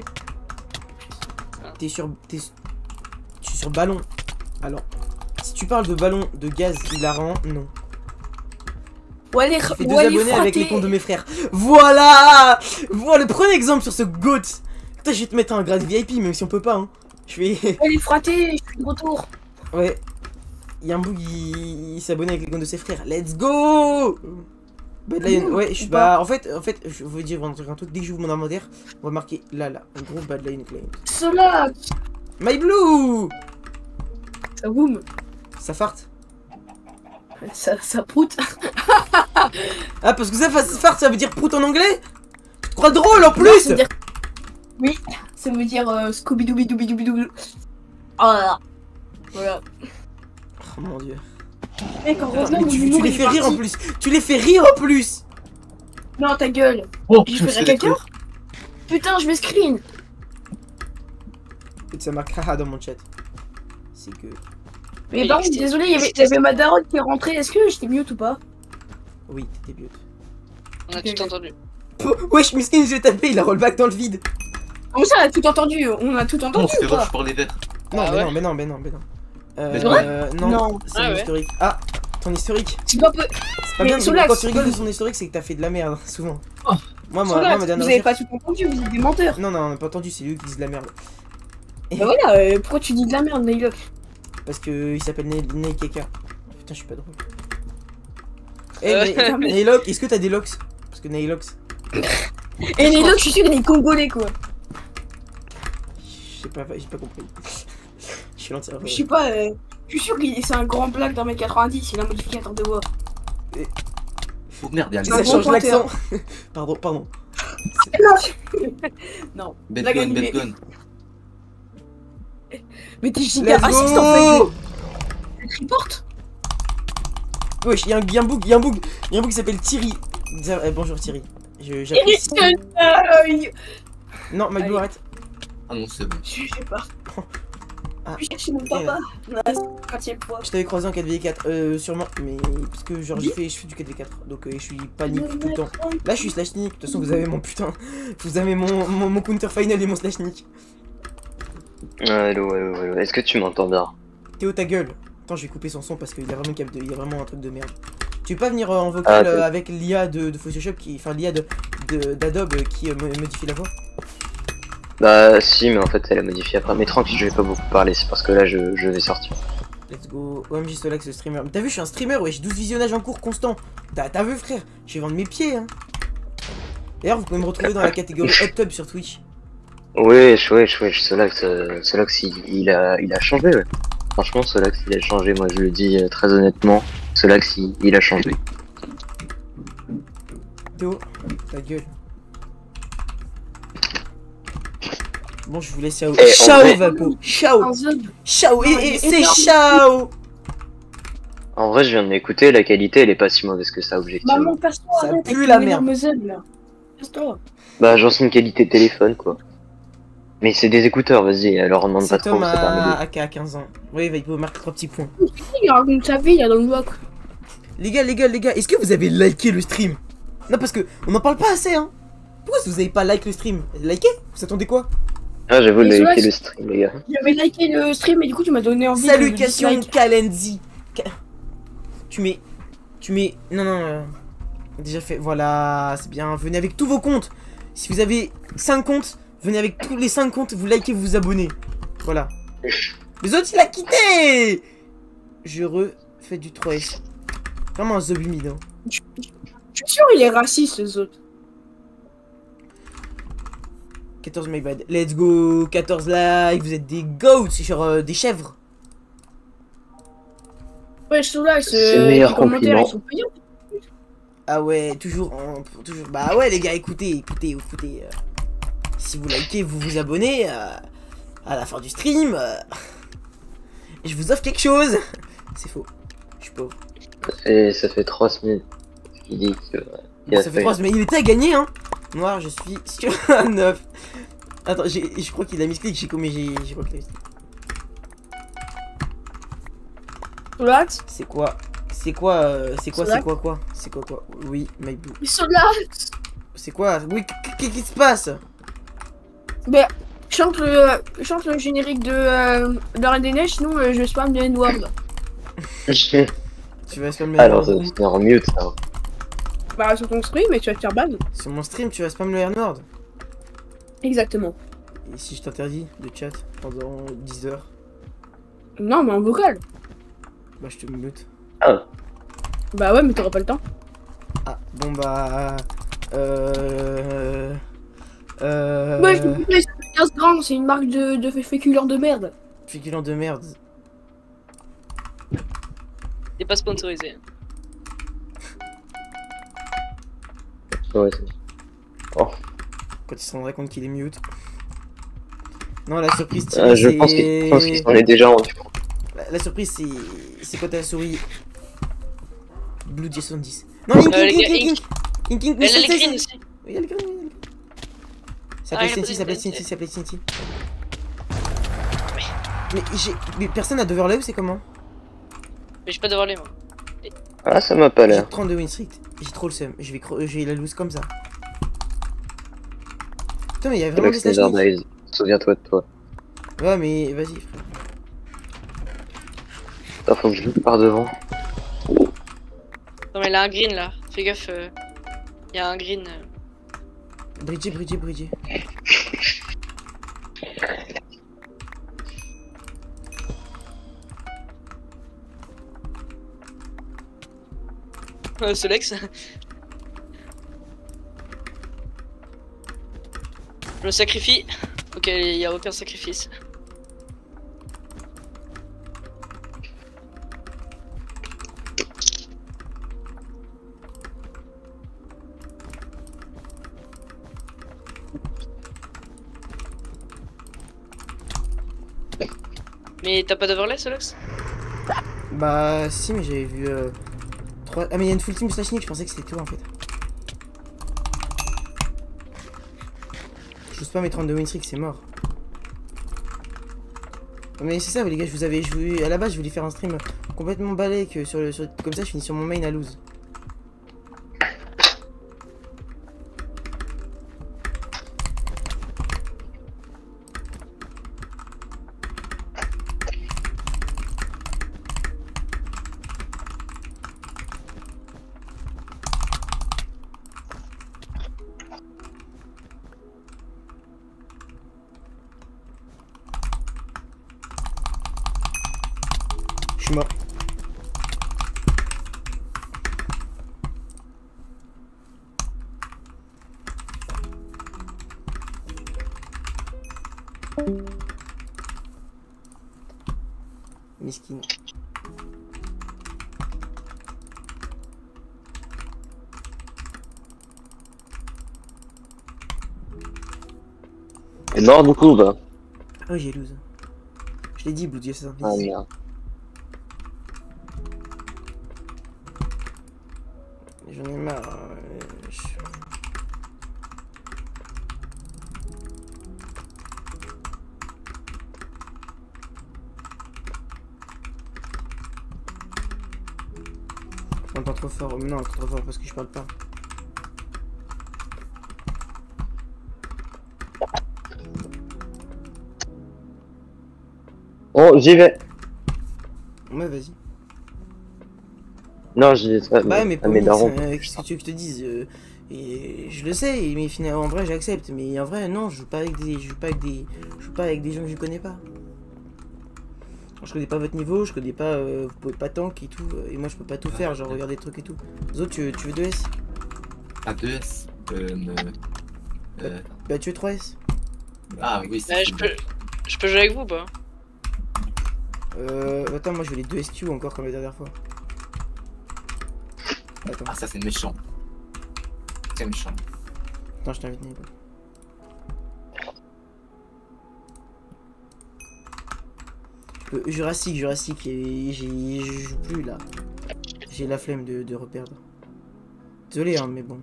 T'es sur. T'es. Je suis sur ballon. Alors, si tu parles de ballon de gaz hilarant, non. Ouais, les J'ai fait ouais, deux les abonnés avec les frotter. comptes de mes frères. Voilà. Voilà, prenez exemple sur ce goat. Putain, je vais te mettre un grade V I P, même si on peut pas. Hein. Je vais. Ouais, les frotter, je suis de retour. Ouais. Il y a un boug, il, il s'abonne avec les comptes de ses frères. Let's go. Bad Lion, Mmh, ouais, je suis ou bah en fait, en fait, je veux dire un truc, un truc, dès que j'ouvre mon inventaire, on va marquer là, là, un gros Bad Lion claim. Cela, My Blue. ça boum. Ça farte. Ça, ça proute. Ah, parce que ça, fa- farte, ça veut dire prout en anglais. Tu te crois drôle en Non, plus. ça veut dire... Oui, ça veut dire euh, Scooby-Dooby-Dooby-Dooby-Dooby. Ah, voilà. Oh mon dieu. Mec, en revenant, Mais mon tu, tu humour, les il est fais rire en parti. plus. Tu les fais rire en plus. Non, ta gueule. Oh, Je je me ferai suis quelqu'un. détruire. Putain, je vais screen. Et ça marque haha dans mon chat. C'est que. Mais Mais par contre, c'était- désolé, il y avait, il y avait ma daronne qui est rentrée. Est-ce que j'étais mute ou pas? Oui, t'étais mute. On a tout entendu. Oh, wesh, Miskin, je l'ai tapé, il a rollback dans le vide. Comment ça, on a tout entendu? On a tout Non, entendu c'était ou pas? rush pour les verts. Non, Ah mais ouais. non, mais non, mais non, mais non. Euh, Mais euh, non, Non. c'est Ah mon ouais. historique. Ah, ton historique. C'est pas peu. C'est pas Mais bien, mais Solax. quand tu rigoles de son historique, c'est que t'as fait de la merde, souvent. Oh. Moi, moi, Solax, moi, ma vous dernière avez recherche- pas tout entendu, vous êtes des menteurs. Non, non, on n'a pas entendu, c'est lui qui dit de la merde. Bah voilà, euh, pourquoi tu dis de la merde, Nailok? Parce que il s'appelle Neikeka. Putain, je suis pas drôle. Eh, Euh. Nay- Nailok, est-ce que t'as des locks? Parce que Nailox. Et Nailok, je suis sûr qu'il est congolais quoi. J'ai pas, j'ai pas compris. Je suis l'entière. Je sais pas, euh, je suis sûr que c'est un grand blague d'un mètre quatre-vingt-dix, il a un modificateur de voix. Oh merde, il y a C'est Ça un le bon change pointeur. l'accent. Pardon, pardon. Non. bête Blague gun, annulée. bête gun. Mais t'es giga Let's raciste en fait. go. Tu reportes? Wesh, y'a un, y a un bug, y'a un bug, y'a un bug qui s'appelle Thierry. Dire- euh, bonjour Thierry. Je, j'apprécie. Euh, Non, Mike Blue, Allez. arrête. Ah non, c'est bon. Je sais pas. Ah. Je cherche mon papa. La quatrième fois. Je t'avais croisé en quatre v quatre, euh, sûrement, mais parce que genre j'ai fait, je fais du quatre v quatre, donc euh, je suis panique tout le temps. Là je suis slash nick, de toute façon vous avez mon putain, vous avez mon, mon, mon counter final et mon slash nick. Allo, allo, allo. Est-ce que tu m'entends bien? Théo ta gueule. Attends, je vais couper son son parce qu'il a vraiment, cap de, il a vraiment un truc de merde. Tu veux pas venir euh, en vocal Ah, euh, avec l'I A de, de Photoshop qui, enfin l'I A de, de- d'Adobe euh, qui euh, mo- modifie la voix? Bah si, mais en fait elle a modifié après. Mais tranquille, je vais pas beaucoup parler, c'est parce que là je, je vais sortir. Let's go. O M G Solax le streamer. Mais t'as vu, je suis un streamer, ouais, j'ai douze visionnages en cours constant. T'as t'as vu frère? Je vais vendre mes pieds hein. D'ailleurs vous pouvez me retrouver dans la catégorie Hot Tub sur Twitch. Wesh, wesh, wesh, Solax, euh, Solax il, il a, il a changé, ouais. Franchement, Solax il a changé, moi je le dis euh, très honnêtement. Solax il, il a changé. Théo, ta gueule. Bon, je vous laisse ciao. Eh, en Ciao, vrai- Vapo. Ciao. Un zob. Ciao. Non, Et, il et est c'est énorme. ciao. En vrai, je viens de m'écouter, la qualité elle est pas si mauvaise que ça, objectivement. Maman, passe-toi. Ça arrête pue avec la ton merde. énorme zob, là. Passe-toi. Bah, j'en sais une qualité de téléphone, quoi. Mais c'est des écouteurs, vas-y, alors on demande pas C'est trop, Tom ça permet à, de... à, à quinze ans. Oui, il peut marquer trois petits points. Il raconte sa vie, il a dans le bloc. Les gars, les gars, les gars, est-ce que vous avez liké le stream? Non, parce que on en parle pas assez, hein. Pourquoi vous avez pas like le stream? Liké? Vous attendez quoi? Ah, j'avoue, Et le, Solax- le stream, les gars. J'avais liké le stream et du coup tu m'as donné envie de Salutations, dislike. Kalenzi. Ka- Tu mets. Tu mets. Non, non. euh, Déjà fait. Voilà, c'est bien. Venez avec tous vos comptes. Si vous avez cinq comptes, venez avec tous les cinq comptes. Vous likez, vous vous abonnez. Voilà. Les autres, il a quitté. Je refais du trois S. Vraiment un zob humide. Hein. Je suis sûr il est raciste les autres. quatorze my bad. Let's go. quatorze likes. Vous êtes des goats. C'est genre euh, des chèvres. Ouais, je suis là, C'est le meilleur les commentaires compliment. ils sont payants. Ah ouais, toujours, en- toujours. Bah ouais les gars, écoutez, écoutez, écoutez. euh, si vous likez, vous vous abonnez euh, à la fin du stream. euh, je vous offre quelque chose. C'est faux. Je suis pauvre. Ça fait, ça fait trois semaines qu'il dit que... qu'il a Ça fait trois semaines. Il était à gagner hein. Noir, je suis sur un neuf. Attends, j'ai- je crois qu'il a mis clic. J'ai commis, j'ai, j'ai crois qu'il a mis clic. Solax, C'est quoi? C'est quoi? euh, c'est quoi? C'est Solax quoi quoi? C'est quoi quoi? Oui, my blue. Solax. C'est quoi? Oui, qu'est-ce qui se passe? Ben, chante le, chante le générique de euh, de la Reine des Neiges, sinon euh, je spam les N-word. Tu vas spam le Alors, N-word. c'est en mute, ça. Bah sur ton stream, mais tu vas te faire ban. Sur mon stream, tu vas spam le N-word. Exactement. Et si je t'interdis de chat pendant dix heures, Non, mais en vocal. bah je te mute. Ah, Bah ouais, mais t'auras pas le temps. Ah, bon bah... Euh... Euh... Ouais, je me c'est quinze grammes, c'est une marque de, de féculent de merde. Féculent de merde. T'es pas sponsorisé. ouais, c'est... Quand il se rendra compte qu'il est mute. Non, la surprise, Euh, Thierry, je c'est... pense qu'il je pense qu'il s'en est déjà rendu compte. La, la surprise, c'est... C'est quand t'as souris... Blue soixante-dix. Non, Link, Euh, Link, les gars, Link, Link, Link, Link, mais Elle a c'est- les c'est- green c'est- aussi. Oui, il y a le green, oui, il y a le green. Ça Ah, s'appelle il y a Cinti, pas ça de s'appelle green, Cinti, ça s'appelle Cinti. Oui. Mais j'ai... Mais personne n'a d'overlay ou c'est comment? Mais j'ai pas de relais moi. Ah, ça m'a pas J'ai l'air. trente-deux win streak. J'ai trop le seum. Je vais cro... J'ai la loose comme ça. Putain, mais il y a vraiment des Alex slash nicks. Netherdice, souviens-toi de toi. Ouais, mais vas-y, frère. Attends, faut que je look par devant. Non mais il a un green là. Fais gaffe. euh, Il y a un green. euh. Bridger, bridger, bridger. Euh, Solex. Je me sacrifie. Ok. Donc il y a aucun sacrifice. Mais t'as pas d'overlay, Solox? Bah si, mais j'avais vu euh, trois... Ah mais il y a une full team slash nick, je pensais que c'était toi en fait. J'ose pas mettre trente-deux win streak, c'est mort. Mais c'est ça les gars, je vous avais... Je voulais... À la base je voulais faire un stream complètement balai que sur le... Sur... Comme ça je finis sur mon main à lose. Je suis mort. Miskin. Et mort du coup ou pas? Oh j'ai lose. Je l'ai dit, Blue Dieu, c'est un Ah merde. J'en ai marre. euh, je- On entend trop fort. Mais non, trop fort parce que je parle pas. Oh, j'y vais. Ouais, vas-y. Non, j'y vais. Bah, ouais, mais ah, pour mais moi, daron. c'est- qu'est-ce que tu veux que je te dise euh, et je le sais, mais finalement, en vrai, j'accepte. Mais en vrai, non, je joue pas avec des, je joue pas avec des, je joue pas avec des gens que je connais pas. Je connais pas votre niveau, je connais pas, euh, vous pouvez pas tank et tout, euh, et moi je peux pas tout faire, genre regarder des trucs et tout. Zo, tu, tu veux deux S? Ah, deux S. Euh, me- euh, Bah tu veux trois S? Ah oui, c'est Ouais, je peux... je peux jouer avec vous ou pas? Euh, attends, moi je veux les deux S Q encore comme la dernière fois. Attends, Ah, ça c'est méchant. C'est méchant. attends, je t'invite Nico. Euh, Jurassic, Jurassic, et j'ai, je joue plus là. J'ai la flemme de, de reperdre. Désolé, hein, mais bon.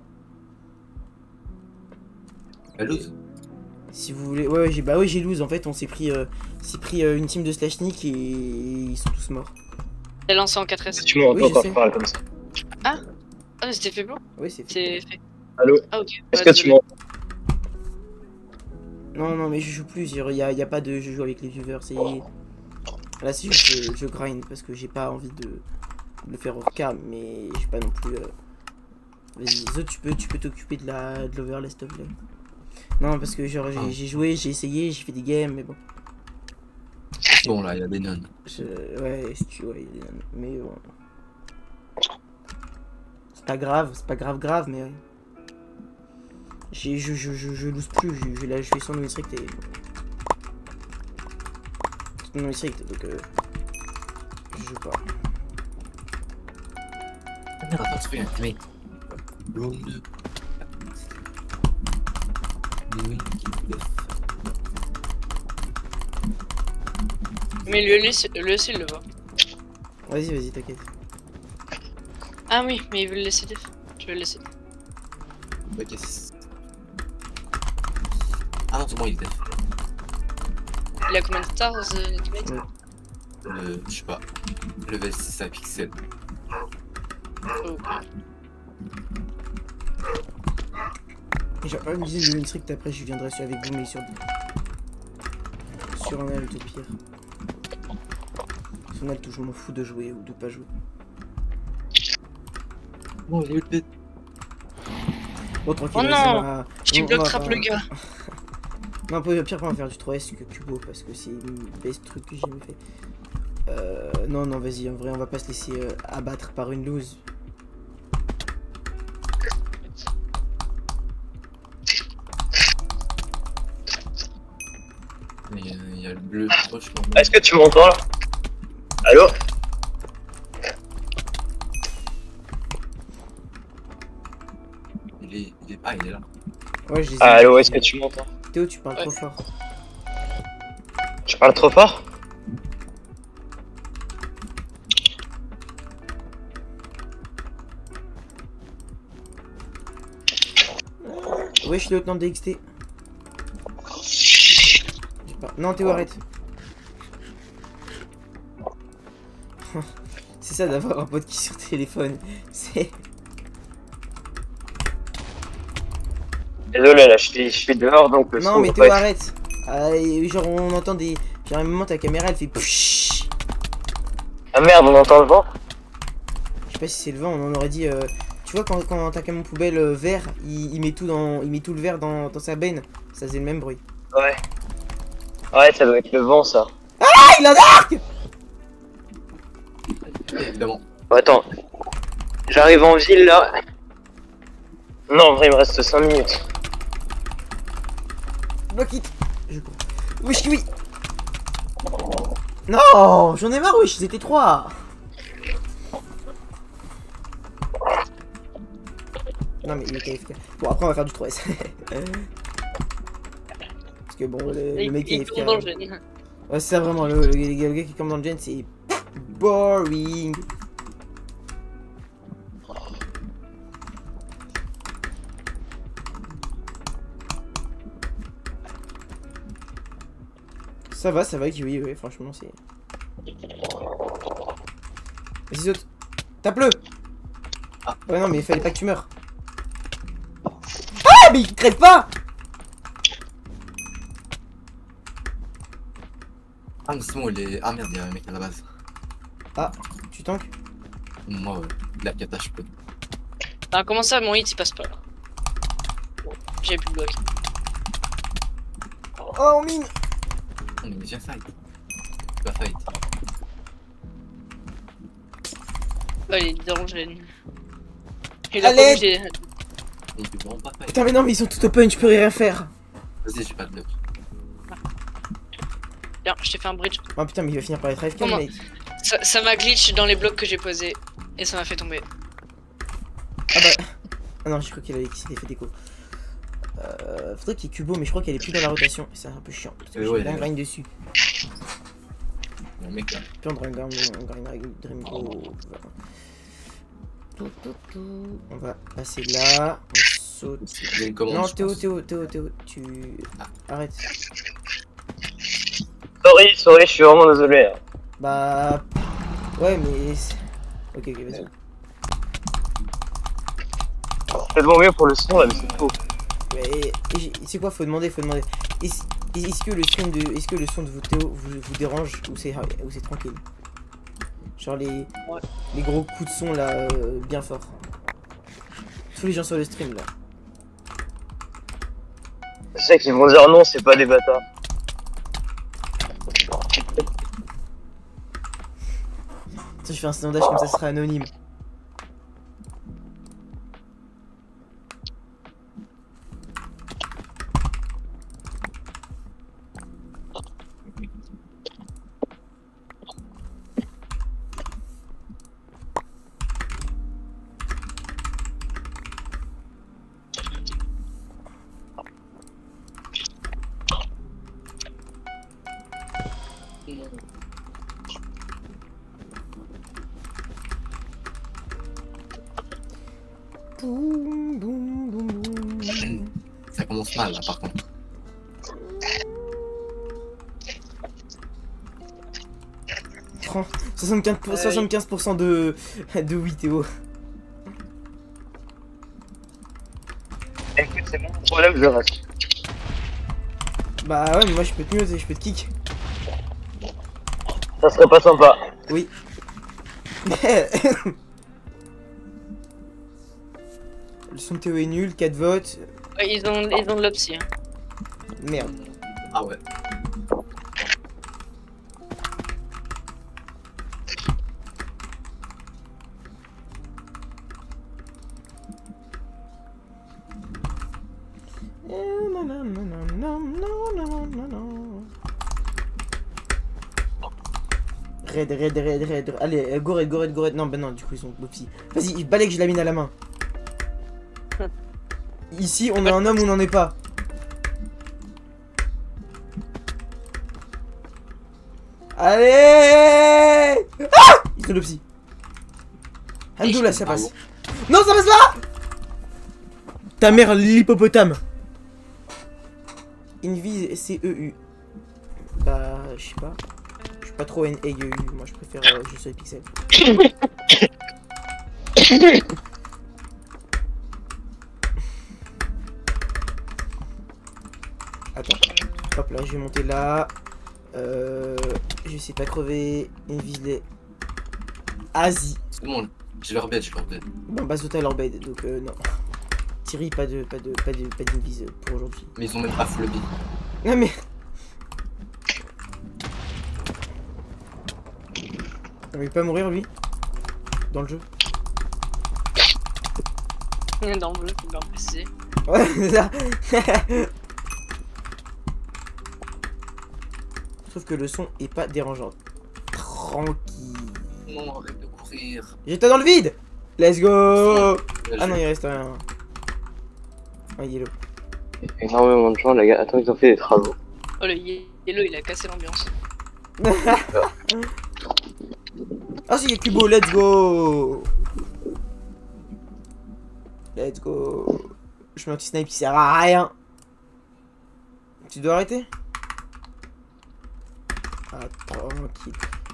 La lose. Si vous voulez, ouais, ouais j'ai, bah ouais, j'ai lose. En fait, on s'est pris, euh, s'est pris euh, une team de Slashnik et ils sont tous morts. J'ai lancé en quatre S. Tu m'entends Oui, je quand sais. je parle comme ça? Ah, mais c'était fait blanc? Oui, c'est fait. C'est fait. Allô? Ah, ok. Est-ce Ouais, que tu désolé. m'entends? Non, non, mais je joue plus. Il y a, y a pas de je joue avec les viewers. C'est là, c'est juste je, je grind parce que j'ai pas envie de, de le faire hors cam, mais j'ai pas non plus. Euh... Vas-y, Zo, tu peux, tu peux t'occuper de la, de l'overlay, s'il te plaît. Non, parce que genre j'ai, j'ai joué, j'ai essayé, j'ai fait des games, mais bon. Bon, là, il y a des nonnes. Je... Ouais, si tu ouais, mais bon. C'est pas grave, c'est pas grave, grave, mais. Ouais. J'ai, je, je, je, je lose plus, je, je, là, je fais son win streak et. Non, win streak, donc. Euh... Je joue pas. Ah merde, attends, tu fais un teammate. Bloom deux. Oui, Mais le lui, le aussi, il le voit. Vas-y, vas-y, t'inquiète. Ah oui, mais il veut le laisser def. Je vais le laisser. bah, qu'est-ce- Ah non, c'est bon, il est def. Il a combien de stars, euh, Ultimate? Euh, je sais pas. Level six à pixel. Oh, ok. J'ai pas me dire le win streak, après je viendrai sur avec vous, mais sur. Sur un alt au pire. Sur un alt où je m'en fous de jouer ou de pas jouer. Bon, il est dead. Bon, tranquille, Oh vas-y, non, on va- Tu on- on bloques va trap pas- le gars. Non, au pire, on va faire du trois S que Cubo parce que c'est le best truc que j'ai jamais fait. Euh, non, non, vas-y, en vrai, on va pas se laisser euh, abattre par une lose. Mais il euh, y a le bleu proche. Est-ce que tu m'entends là? Allô? Il est, il est... Ah, il est là. Ouais, je les ai. Ah, allô, est-ce que tu m'entends? Théo, tu parles Ouais. trop fort. Je parle trop fort? Ouais, je suis le lieutenant D X T. J'ai pas- Non, Théo, arrête. C'est ça d'avoir un pote qui est sur téléphone. C'est. Désolé là, je suis, je suis dehors donc le Non, son mais va Théo, pas être- arrête. Ah, et genre, on entend des. Genre, à un moment, ta caméra elle fait. Pshhh. Ah merde, on entend le vent? Je sais pas si c'est le vent, on en aurait dit. euh, Tu vois, quand, quand t'as camion poubelle euh, vert, il, il met tout dans, il met tout le verre dans, dans sa benne. Ça faisait le même bruit. Ouais. Ouais, ça doit être le vent ça. Ah, il en a. Évidemment. Oh, attends. J'arrive en ville là. Non, en vrai, il me reste cinq minutes. Block it. Je cours. Wesh, oui. Non, j'en ai marre, wesh, ils étaient trois. Non, mais il est K F K. Bon, après, on va faire du trois S. Parce que bon, le, le Il, mec il K F K. tourne dans le gène. Ouais, c'est ça vraiment, le, le, le gars qui campe dans le gen, c'est boring. Ça va, ça va, oui, oui, franchement, c'est. Vas-y, saute. Tape-le. Ah. Ouais, non, mais il fallait pas que tu meurs. Ah, mais il crève pas. Ah, mais c'est bon, il est. Ah merde, il y a un mec à la base. Ah, tu tankes? Moi, ouais. La cata, je peux. Ah, comment ça, mon hit il passe pas? J'ai plus de bloc. Oh, on mine. On est déjà fight. Pas fight. Oh, il est dans le gène. Il a Allez. pas bougé. Il peut vraiment pas fight. Putain, mais non, mais ils sont tout open, je peux rien faire. Vas-y, j'ai pas de bloc. Tiens, je t'ai fait un bridge. Oh putain, mais il va finir par être A F K, le Comment mec. Ça ça m'a glitch dans les blocs que j'ai posés. Et ça m'a fait tomber. Ah bah. Ah non, j'ai cru qu'il avait qu'il s'était fait déco. Euh, faudrait qu'il y ait Kubo, mais je crois qu'elle est plus dans la rotation. C'est un peu chiant. Parce que Euh, j'ai ouais, bien ouais. grind dessus. Il y a un mec là. Puis on grind, on grind Dreamgo. Voilà. Tout, tout, tout. On va passer là. On saute. Il y a une commande. Non, je Théo, pense. Théo, Théo, Théo, tu. Arrête. Sorry, sorry, je suis vraiment désolé. hein. Bah. Ouais, mais. c'est- Ok, ok, vas-y. Faites mon mieux pour le son là, mais c'est faux. Mais. C'est quoi, faut demander, faut demander. Est-ce est-ce que le son de. Est-ce que le son de vos Théo vous, vous dérange ou c'est ou c'est tranquille? Genre les. Ouais. Les gros coups de son là, euh, bien forts. Tous les gens sur le stream là. Je sais qu'ils vont dire non, c'est pas des bâtards. Si je fais un sondage comme ça, ce sera anonyme. Boum, boum, boum, boum. Ça commence mal là par contre. Prends soixante-quinze pour cent, soixante-quinze pour cent de, de oui Théo. Écoute, c'est mon problème, je reste. Bah ouais, mais moi je peux te mute et je peux te kick. Ça serait pas sympa. Oui. Le son de Théo est nul, quatre votes. Ouais, ils ont, ils ont de l'opsy. Hein. Merde. Ah ouais. raid, raid, raid, raid. Allez, go raid, go raid, go raid. Non, bah non, du coup, ils sont Bopsy. Vas-y, balai que je la mine à la main. Ici, on est un homme ou on n'en est pas. Allez. Ah, ils sont le psy. Hamdoullah, ça passe. Non, ça passe pas. Ta mère, l'hippopotame. Invis C E U. Bah, je sais pas. Je suis pas trop N A E U. Moi, je préfère euh, juste les pixels. Attends. Hop là, je vais monter là. Euh, je vais essayer de pas crever. Invis les. Asie. C'est bon, j'ai leur bête, j'ai leur bête. Bon, bah, Zota leur bed, donc euh, non. Thierry, pas de, pas de, pas de, pas d'invis pour aujourd'hui. Mais ils ont même pas full bid. Non mais. Il va pas mourir lui dans le jeu. Dans le jeu, faut bien préciser. Ouais, c'est ça. Sauf que le son est pas dérangeant. Tranquille. Non, arrête de courir. J'étais dans le vide. Let's go. Là, Ah non, je- il reste rien. Un yellow. Énormément de gens, les gars. Attends, ils ont fait des travaux. Oh, le yellow, il a cassé l'ambiance. Ah si, il y a Kubo, let's go. Let's go. Je mets un petit snipe qui sert à rien. Tu dois arrêter? Ah, tranquille.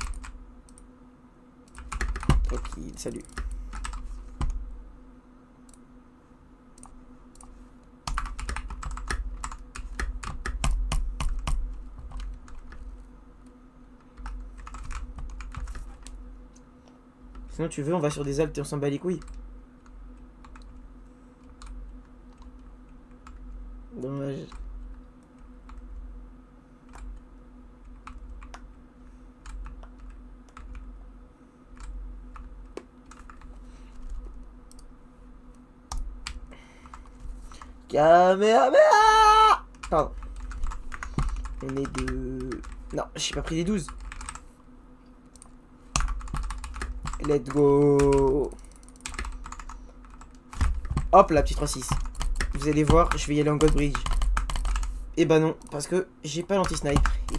Tranquille, salut. Sinon tu veux, on va sur des altes et on s'en bat les couilles. Dommage. Caméra. Pardon. On est de... Non, j'ai pas pris les douze. Let's go. Hop là, petit trois six. Vous allez voir, je vais y aller en God Bridge. Et bah non, parce que j'ai pas l'anti-snipe.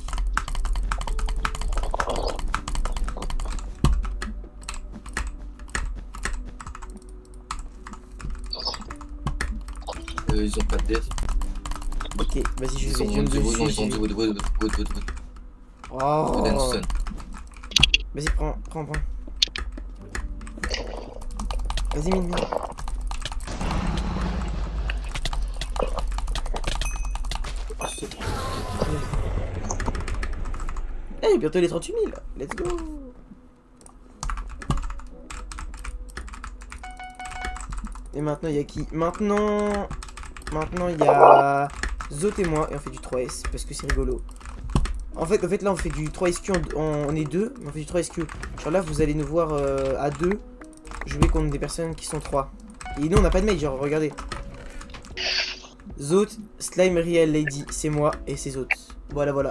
Euh, ils ont pas de death. Ok, vas-y, je Ils vais ont je me zéro, non, dessus. ils ont zéro de wood, wood, wood, wood. Oh. Wood and stone. Vas-y, prends, prends, prends. Vas-y, mine, mine. Eh, bientôt les trente-huit mille. Let's go. Et maintenant, il y a qui? Maintenant... Maintenant, il y a... Zot et moi, et on fait du trois S, parce que c'est rigolo. En fait, en fait, là, on fait du trois S Q, en, en- on est deux, mais on fait du trois S Q. Genre là, vous allez nous voir euh, à deux jouer contre des personnes qui sont trois. Et nous, on n'a pas de mate, genre, regardez. Zot, Slime Real Lady, c'est moi, et c'est Zot. Voilà, voilà.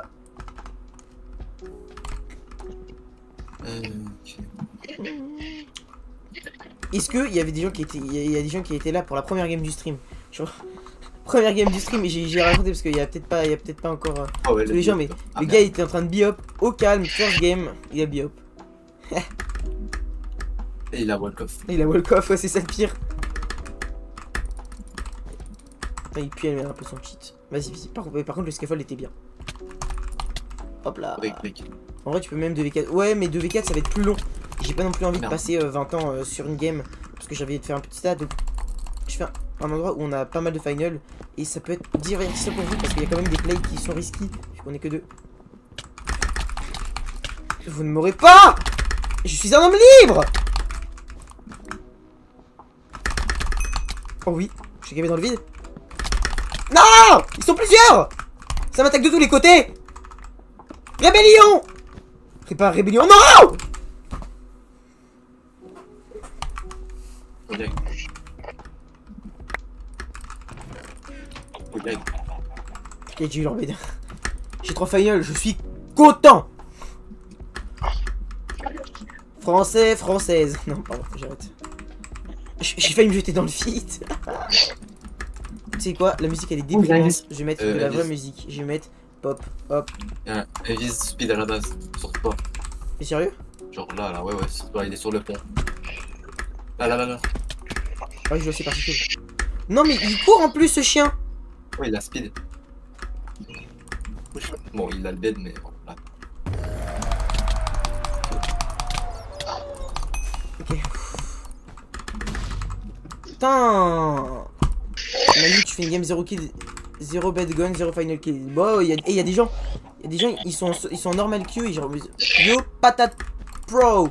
Euh, ok. Est-ce qu'il y avait des gens qui étaient, il y a- il y a des gens qui étaient là pour la première game du stream? Genre, première game du stream, et j'ai j'ai raconté parce qu'il y a peut-être pas, il y a peut-être pas encore euh, Ah ouais, tous les gens, mais Ah, le merde. gars il était en train de biop au calme, first game, il a biop. Et il a walk off. Il a walk off, ouais, c'est ça le pire. Attends, il pue, elle met un peu son cheat. Vas-y, vas-y. Par contre, par contre, le scaffold était bien. Hop là. Avec, avec. En vrai, tu peux même deux v quatre. Ouais, mais deux v quatre, ça va être plus long. J'ai pas non plus envie de Merde. passer euh, vingt ans euh, sur une game. Parce que j'avais de faire un petit stade. Donc, je fais un, un endroit où on a pas mal de final. Et ça peut être divertissant pour vous. Parce qu'il y a quand même des plays qui sont risqués. Vu qu'on est que deux. Vous ne m'aurez pas! Je suis un homme libre! Oh oui, je suis gavé dans le vide. Non! Ils sont plusieurs! Ça m'attaque de tous les côtés! Rébellion! Prépare rébellion. Non! Oleg. Oleg. Ok, j'ai eu leur bête. J'ai trois finals, je suis content! Français, française. Non, pardon, j'arrête. J'ai failli me jeter dans le feat. Tu sais quoi, la musique elle est déprimante. Je vais mettre Euh, de la Elvis. vraie musique. Je vais mettre pop, hop. Un Elvis speed à la base. Sur toi. T'es sérieux? Genre là, là, ouais, ouais, sur toi, il est sur le pont. Là, là, là, là. Ah oui, je vois, c'est parti. Non, mais il court en plus ce chien. Ouais, il a speed. Bon, il a le bed, mais bon, là. Ok. Putain. Il m'a dit que tu fais une game zéro kill, zéro bad gun, zéro final kill. Bon, il y a, et il y a des gens, il y a des gens, ils sont, ils sont en normal queue et genre, yo patate pro.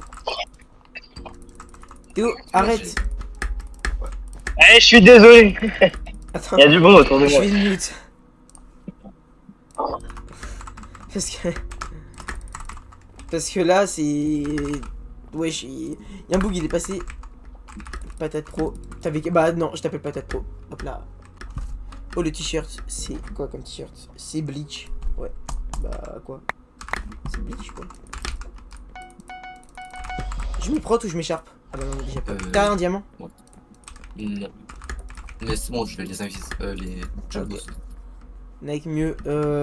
Théo, arrête. Eh, je suis désolé. Attends, Il y a du bon autour de je moi. vais une mute. Parce que, parce que là, c'est, ouais, il y a un bug, il est passé. Patate pro. T'avais, bah non, je t'appelle patate pro. Hop là. Oh, le t-shirt, c'est quoi comme t-shirt? C'est Bleach. Ouais. Bah quoi? C'est Bleach quoi. Je m'y prends ou je m'écharpe? Ah bah non, déjà pas. Euh, T'as un diamant? Non. Mais c'est bon, je vais les invis. Euh, les. Ok. Nike mieux.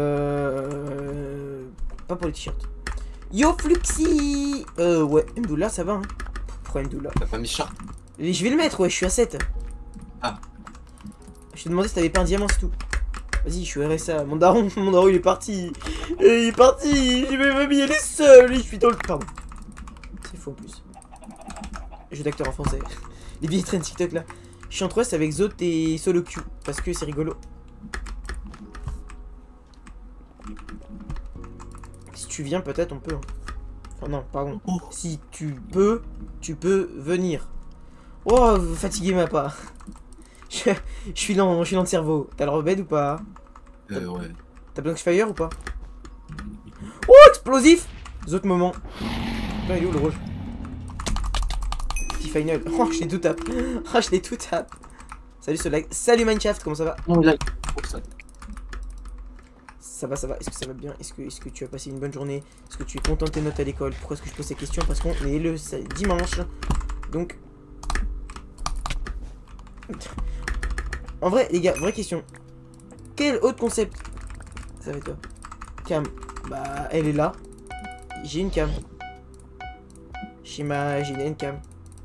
Euh. Pas pour les t-shirts. Yo Fluxy. Euh, ouais. Mdoula, ça va, hein. Pourquoi Mdoula? T'as pas mis Sharp? Et je vais le mettre, ouais, je suis à sept. Ah. Je t'ai demandé si t'avais pas un diamant, c'est tout. Vas-y, je suis R S A. Mon daron, mon daron, il est parti. Et il est parti. J'ai ma famille, elle est seule. Et je suis dans le. Pardon. C'est faux en plus. Jeu d'acteur en français. Les vieilles traînes TikTok là. Je suis en trois S avec Zot et Solo Q. Parce que c'est rigolo. Si tu viens, peut-être on peut. Hein. Enfin, non, pardon. Oh. Si tu peux, tu peux venir. Oh, fatigué ma part. Je, je suis lent, je suis lent de cerveau. T'as le rebed ou pas? Euh, ouais. T'as Blankfire ou pas? Oh, explosif! Autres moments. Putain, il est où le rouge? Petit final. Oh, je l'ai tout tap. Oh, je l'ai tout tap. Salut ce like. Salut Minecraft, comment ça va? Non, là, pour ça. Ça va, ça va. Est-ce que ça va bien? Est-ce que, est-ce que tu as passé une bonne journée? Est-ce que tu es content de tes notes à l'école? Pourquoi est-ce que je pose ces questions? Parce qu'on est le dimanche. Donc. En vrai, les gars, vraie question. Quel autre concept? Ça va être toi. Cam. Bah, elle est là. J'ai une cam. J'ai ma. J'ai une cam.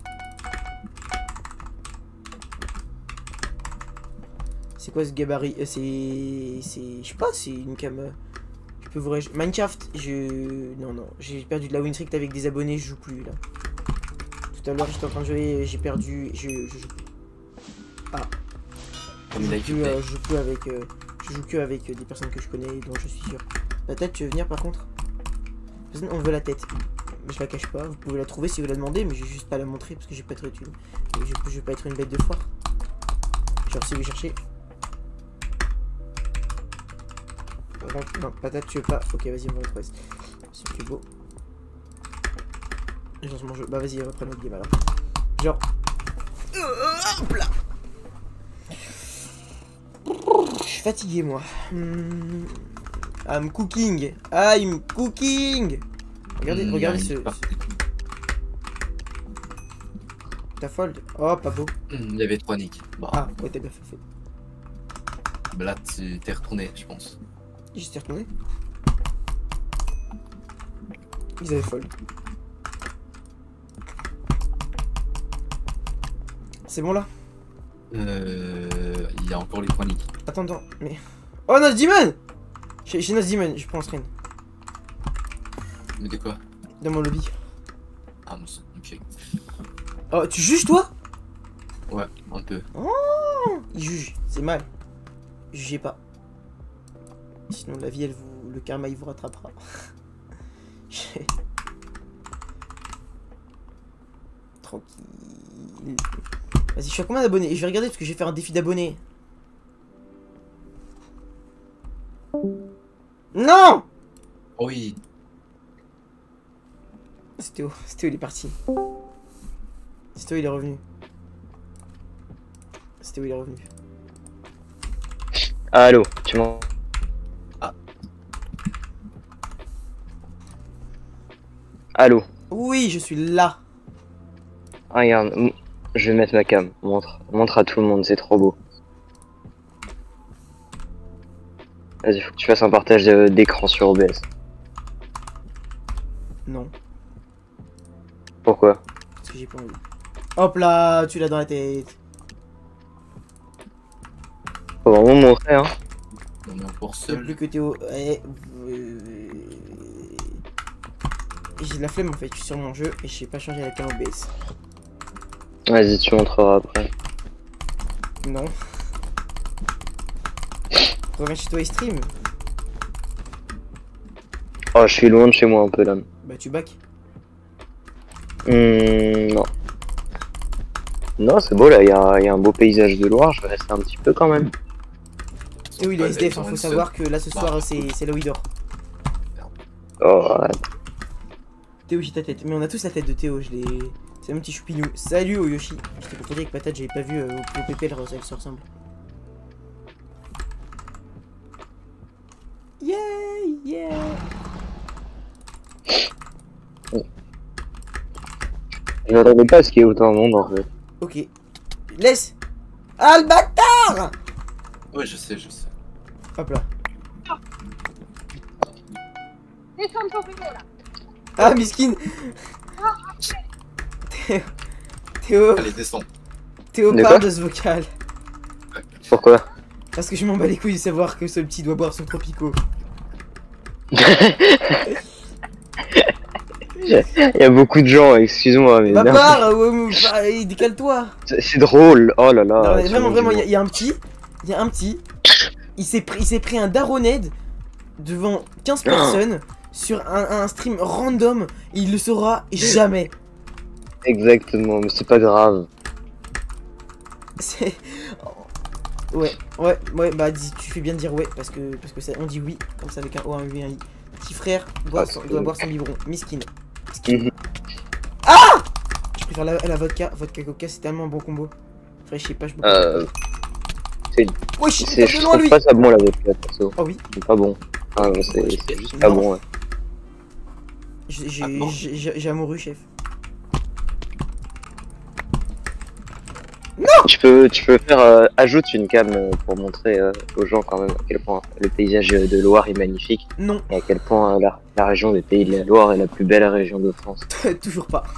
C'est quoi ce gabarit? euh, C'est. C'est. Je sais pas, c'est une cam. euh, Je peux vous ré... Minecraft, je. Non, non. J'ai perdu de la win streak avec des abonnés, je joue plus là. Tout à l'heure, j'étais en train de jouer, j'ai perdu. Je, je joue. Ah. Je joue, plus, euh, je joue plus avec. Euh, je joue que avec euh, des personnes que je connais et dont je suis sûr. La tête, tu veux venir par contre? On veut la tête. Mais je la cache pas, vous pouvez la trouver si vous la demandez, mais je vais juste pas la montrer parce que j'ai pas être utile. Je, je vais pas être une bête de foire. Genre si vous cherchez. Non, patate, tu veux pas. Ok, vas-y, on va retrouver. C'est plus beau. Je lance mon jeu. Bah, vas-y, reprends notre game alors. Genre. Hop là. Je suis fatigué, moi. Hmm. I'm cooking. I'm cooking. Regardez, mmh, regardez ce. ce... T'as fold. Oh, pas beau. Il y avait trois nicks. Bah, ah, ouais, t'as bien fait. Bah là, tu t'es retourné, je pense. J'étais retourné. Ils avaient fold. C'est bon là? Euh. Il y a encore les trois nicks. Attends, attends, mais. Oh, notre demon! J'ai notre demon, je prends un screen. Mais de quoi? Dans mon lobby. Ah, non, ok. Oh, tu juges toi? Ouais, un peu. Oh, il juge, c'est mal. Jugez pas. Sinon la vie, elle vous, le karma, il vous rattrapera. Tranquille. Vas-y, je suis à combien d'abonnés? Je vais regarder parce que je vais faire un défi d'abonnés. Non! Oui. C'était où? C'était où il est parti? C'était où il est revenu? C'était où il est revenu? Allô, tu m'entends? Ah. Allô? Oui, je suis là. Ah, regarde, m- je vais mettre ma cam. Montre, montre à tout le monde, c'est trop beau. Vas-y, faut que tu fasses un partage de- d'écran sur O B S. Non, Pourquoi? parce que j'ai pas envie. Hop là, tu l'as dans la tête. Faut vraiment montrer, hein. On est encore Il y a seul. plus que Théo. Eh, euh, J'ai de la flemme en fait, je suis sur mon jeu et je sais pas changer la cam O B S. Vas-y, tu montreras après. Non. Reviens chez toi et stream. Oh, je suis loin de chez moi un peu là. Bah tu back. Hmm, non. Non, c'est beau là, il y a, y a un beau paysage de Loire, je vais rester un petit peu quand même. Et oui, il est Ouais, S D F, ils ont hein, faut une savoir que là ce Bah. soir c'est c'est là où il dort. Oh, arrête. Théo, j'ai ta tête. Mais on a tous la tête de Théo, je l'ai. C'est un petit choupinou. Salut Oyoshi. J'étais confondu avec Patate, j'avais pas vu euh, au P P, elle, elle se ressemble. Yeah, yeah. Je m'attendais pas à ce qu'il y ait autant de monde en fait. Ok. Laisse. Ah le bâtard. Ouais, je sais, je sais. Hop là. Ah miskin. Théo. Théo, Allez, descends. Théo De parle quoi de ce vocal. Pourquoi? Parce que je m'en bats les couilles de savoir que ce petit doit boire son tropico. Il y a beaucoup de gens, excuse-moi, mais Bah merde. barre, euh, bah, décale-toi. C'est c'est drôle, oh là là. Non, mais tout le vraiment, monde vraiment, dit il y, a- il y a un petit, il y a un petit, il s'est pris, il s'est pris un daroned devant quinze personnes sur un, un stream random et il le saura jamais. exactement, mais c'est pas grave. C'est... Ouais, ouais, ouais, bah dis, tu fais bien de dire ouais parce que parce que ça, on dit oui comme ça avec un O, un U et un I. Petit frère doit, Ah, son- c'est doit bon. boire son biberon, miskin. Miskin. Mhm. Ah Je préfère la, la vodka, vodka coca, c'est tellement un bon combo. Frère, je sais pas, je bois. Euh, Ouais, je c'est, suis je de loin trouve lui. pas ça bon la vodka, perso. Oh oui, C'est pas bon. Ah, mais c'est c'est juste pas Non. bon, ouais. j'ai j'ai- Ah bon j'ai- j'ai- j'ai amouru chef. Tu peux, tu peux faire, euh, ajoute une cam euh, pour montrer euh, aux gens quand même à quel point le paysage de Loire est magnifique Non, et à quel point euh, la, la région des Pays de la Loire est la plus belle région de France. toujours pas.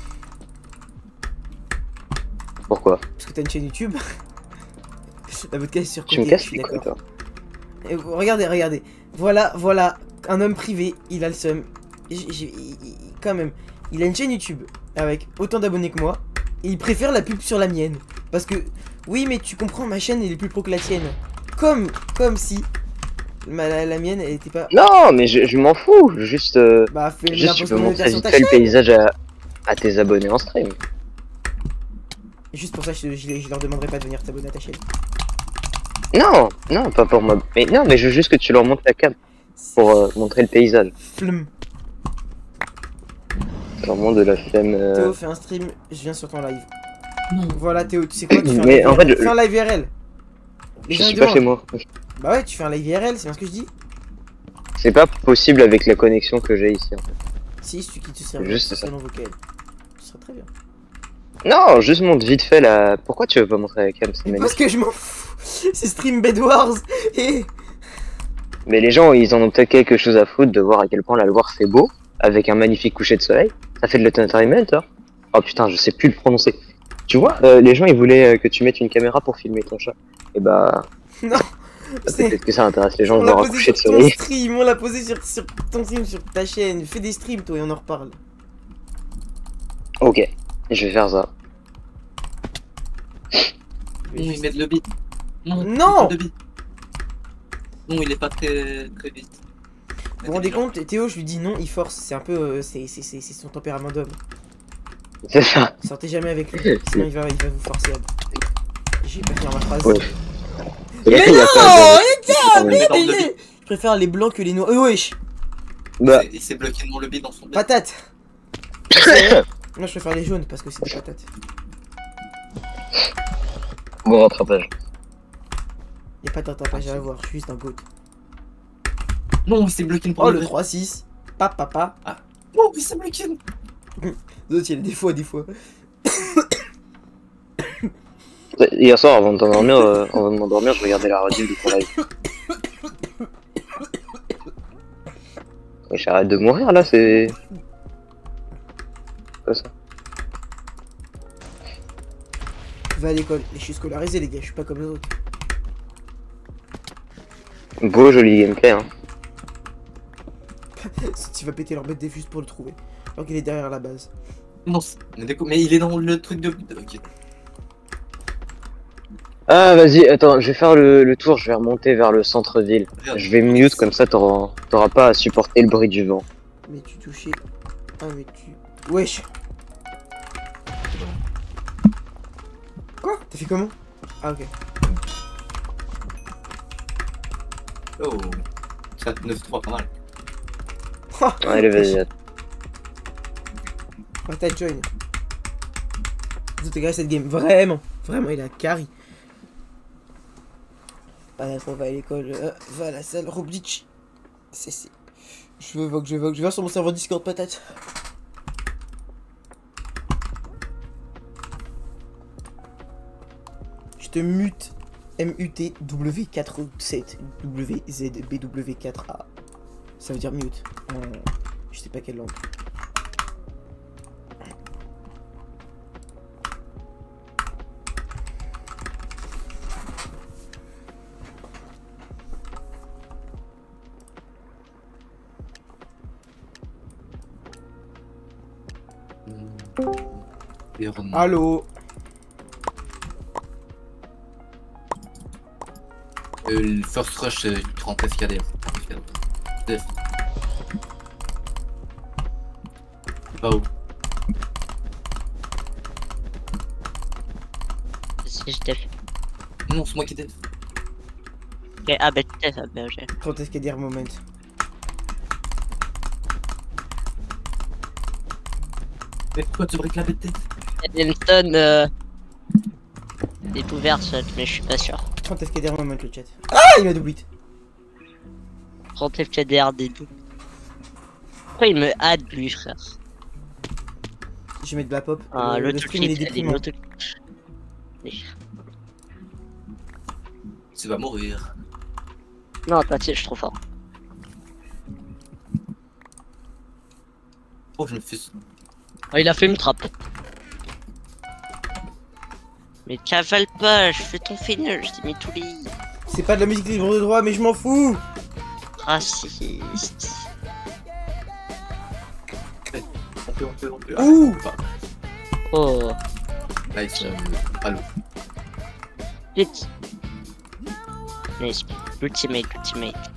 Pourquoi? Parce que t'as une chaîne YouTube. La vodka est Tu surcotée, me je casses suis les couilles, d'accord. toi. Et vous- Regardez, regardez. Voilà, voilà, un homme privé, il a le seum. J'ai- j'ai- il- il- Quand même, il a une chaîne YouTube avec autant d'abonnés que moi. Et il préfère la pub sur la mienne. Parce que, oui, mais tu comprends, ma chaîne elle est plus pro que la tienne. Comme, comme si ma, la, la mienne elle était pas. Non, mais je, je m'en fous. Juste, euh, Bah, fais juste un tu post peux montrer communautaire sur vite ta fait le chaîne. paysage à, à tes abonnés en stream. Juste pour ça, je, je, je leur demanderai pas de venir t'abonner à ta chaîne. Non, non, pas pour moi. Mais non, mais je veux juste que tu leur montres la cam pour euh, montrer le paysage. Flum. C'est vraiment de la flemme. euh, Théo, fais un stream, je viens sur ton live. Non. Voilà, Théo, tu sais quoi, tu fais un Mais live en I R L. fait, je- Fais un live I R L. Les Je gens suis ils pas demandent. chez moi. Bah ouais, tu fais un live I R L, c'est bien ce que je dis. C'est pas possible avec la connexion que j'ai ici. En fait. Si, si tu quittes ce serveur, Juste ça. selon vocal. Ce serait très bien. Non, juste montre vite fait la. Pourquoi tu veux pas montrer la cam? C'est Parce magnifique. que je m'en fous. C'est Stream Bed Wars et. Mais les gens, ils en ont peut-être quelque chose à foutre de voir à quel point la Loire c'est beau, avec un magnifique coucher de soleil. Ça fait de l'entertainment, hein. Oh putain, je sais plus le prononcer. Tu vois, euh, les gens ils voulaient euh, que tu mettes une caméra pour filmer ton chat. Et bah, Non c'est- peut-être que ça intéresse les gens On de l'a voir un posé coucher sur de ton soleil. stream, on l'a posé sur, sur ton stream, sur ta chaîne. Fais des streams toi et on en reparle. Ok, je vais faire ça. Je vais Non, juste- il met de le beat. Non, il Non met de beat. Non, il est pas très, très vite. Vous vous rendez compte, Théo, je lui dis non, il force. C'est un peu. euh, c'est c'est- c'est- c'est son tempérament d'homme. C'est ça. Sortez jamais avec lui, sinon il va, il va vous forcer à. J'ai pas finir ma phrase. Ouais. Mais Il y a non, pas Ah, de- mais Dans le il est- Je préfère les blancs que les noirs. Euh, wesh, Bah, Il s'est bloqué dans le beat dans son beat. patate. Moi je préfère les jaunes parce que c'est des patates. bon rattrapage. Y'a pas de rattrapage à avoir, je suis juste un goat. Non, il s'est bloqué dans Oh le le trois six. Papa papa. Non, il s'est bloqué. L'autre il y a des fois, des fois. hier soir, avant de t'endormir, euh, avant de m'endormir, je regardais la rediff de ton live. Mais j'arrête de mourir là, c'est... Quoi ça? Va à l'école. Et je suis scolarisé, les gars, je suis pas comme les autres. Beau, joli gameplay, hein. Tu vas péter leur bête des juste pour le trouver. Alors qu'il est derrière la base. Non, mais déco- mais il est dans le truc de... Ok. Ah, vas-y, attends, je vais faire le, le tour, je vais remonter vers le centre-ville. Regarde. Je vais mute, comme ça t'auras t'auras pas à supporter le bruit du vent. Mais tu touchais. Ah, mais tu. Wesh. Quoi? T'as fait comment? Ah, ok. Oh. sept neuf trois, pas mal. Allez, vas-y. Ah, t'as join. Vous intégrez cette game. Vraiment. Vraiment, il a carry. Ah, on va à l'école. Euh, va à la salle. Roblitch. C'est. c'est- Je veux vogue, je veux vogue. Je vais sur mon serveur Discord, patate. Je te mute. M U T W quatre sept W Z B W quatre A. Ça veut dire mute. En... Je sais pas quelle langue. Environnement. Allô. Euh, le first rush, euh, trente F K D. Def. C'est pas où? Si je def. Non, c'est moi qui def. Ok, ah bah tu def, ah bah ok. Quand est-ce qu'il y a des moments? Mais pourquoi tu briques la bête tête? Edmonton, euh... découverte, mais je suis pas sûr. Quand est-ce qu'il y a des moments le chat? Ah, il m'a doublé. trente F K D R des deux. Pourquoi il me add lui, frère? Je vais mettre de la pop. Ah, Euh, le l'autre stream il est clip, déprimant. l'autre Tu vas mourir. Non, t'inquiète, je suis trop fort. Oh, je me fais... Oh, il a fait une trappe. Mais cavale pas, je fais ton feigneur, je t'ai mis tous les C'est pas de la musique libre de droit, mais je m'en fous. racistes. On peut, on peut, on peut. Ouh. Ah, Oh, nice. Euh, allô. vite. Nice. Ultimate, ultimate.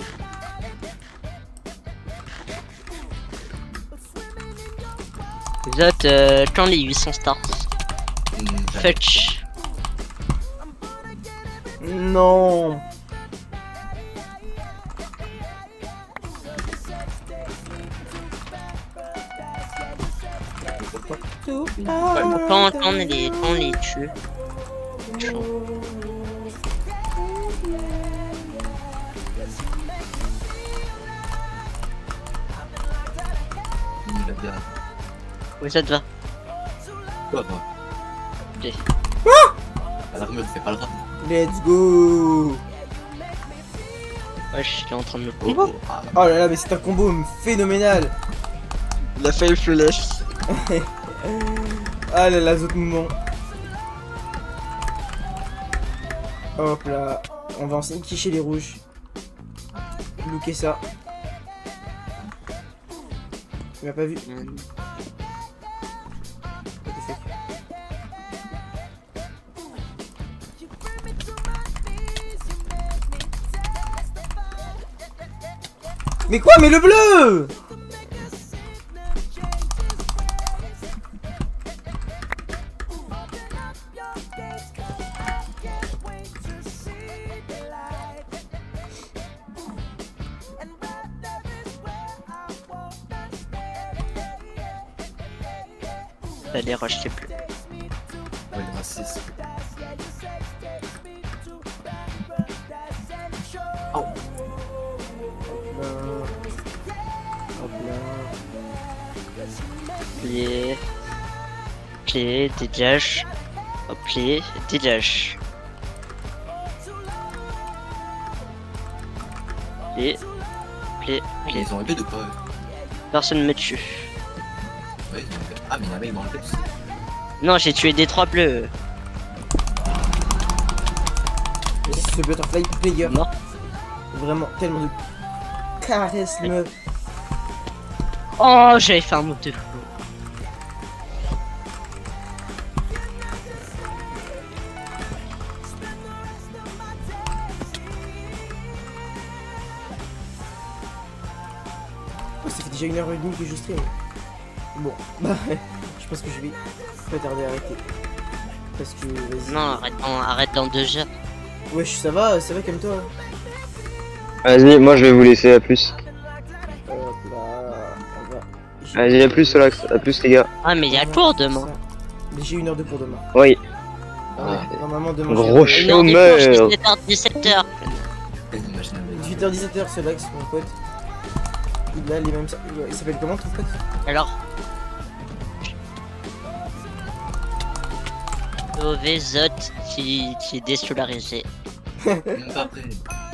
Les autres, euh, quand les huit cents stars? Hmm, Fetch. Non. Quand, quand on les, quand on les tue. Chaud. il a bien. Où ça te va? Quoi, moi? Ok. À l'armure, c'est pas le rap. Let's go. Ouais, je suis en train de me Oh, combo. oh, ah. Oh là là, mais c'est un combo phénoménal. Il a failli flash. Ah là là, autres moments. Hop là. On va enseigner qui chez les rouges. Looker ça. Il m'a pas vu. What the fuck. Mais quoi? Mais le bleu! Allez, rachetez plus. Ouais, le racisme. Oh. Là. Hop là. Plié. Plié, dégage. Hop, plié, dégage. Play. Play. Play. Ils ont enlevé de quoi eux? Personne me tue. Ouais, ils ont enlevé. Ah, mais il y en avait, ils m'ont enlevé aussi. Non, j'ai tué des trois bleus. Ce butterfly player. Non. Vraiment, tellement de charisme. Oh, j'avais fait un move de fou. Oh, ça fait déjà une heure et demie que je stream. Bon, bah, je pense que je vais pas tarder à arrêter. Parce que, vas-y. Non, arrête dans, arrête dans deux heures. Wesh, ça va, ça va comme toi. Vas-y, moi je vais vous laisser, à plus. Euh, là, on va. j'ai- Vas-y, à plus, Solax, à plus, les gars. Ah, mais il y a cours demain. Ça. Mais j'ai une heure de cours demain. Oui. Ah ouais, normalement demain. Gros j'ai- Une heure de Chômeur. cours, dix-sept heures, dix-sept heures. Inimaginable. dix-huit heures dix-sept heures, c'est Max, mon pote. Il a les mêmes. Il s'appelle comment ton pote? Alors. Mauvais Zot qui, qui est désolarisé. Même pas après.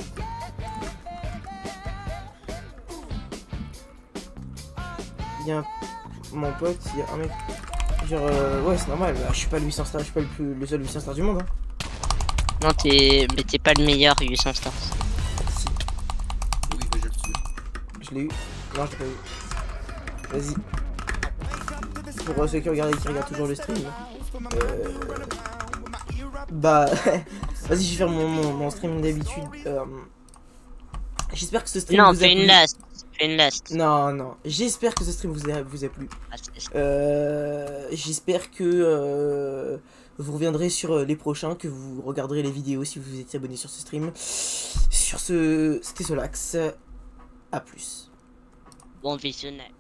Il y a un... mon pote, il y a un mec. Genre, euh, ouais, c'est normal. Bah, je suis pas le huit cents stars, je suis pas le, plus... le seul huit cents stars du monde. Hein. Non, t'es. Mais t'es pas le meilleur huit cents stars. Si, Oui, mais je le suis. je l'ai eu. Non, je l'ai pas eu. Vas-y. Pour euh, ceux qui regardent, qui regardent toujours le stream. Euh... Bah, vas-y, je vais faire mon, mon, mon stream d'habitude. Euh... J'espère que ce stream Non, vous a fais une plu. last. Fais une last. Non, non. J'espère que ce stream vous a, vous a plu. Ah, c'est- Euh, J'espère que euh, vous reviendrez sur euh, les prochains, que vous regarderez les vidéos si vous êtes abonné sur ce stream. Sur ce, c'était Solax. À plus. Bon visionnage.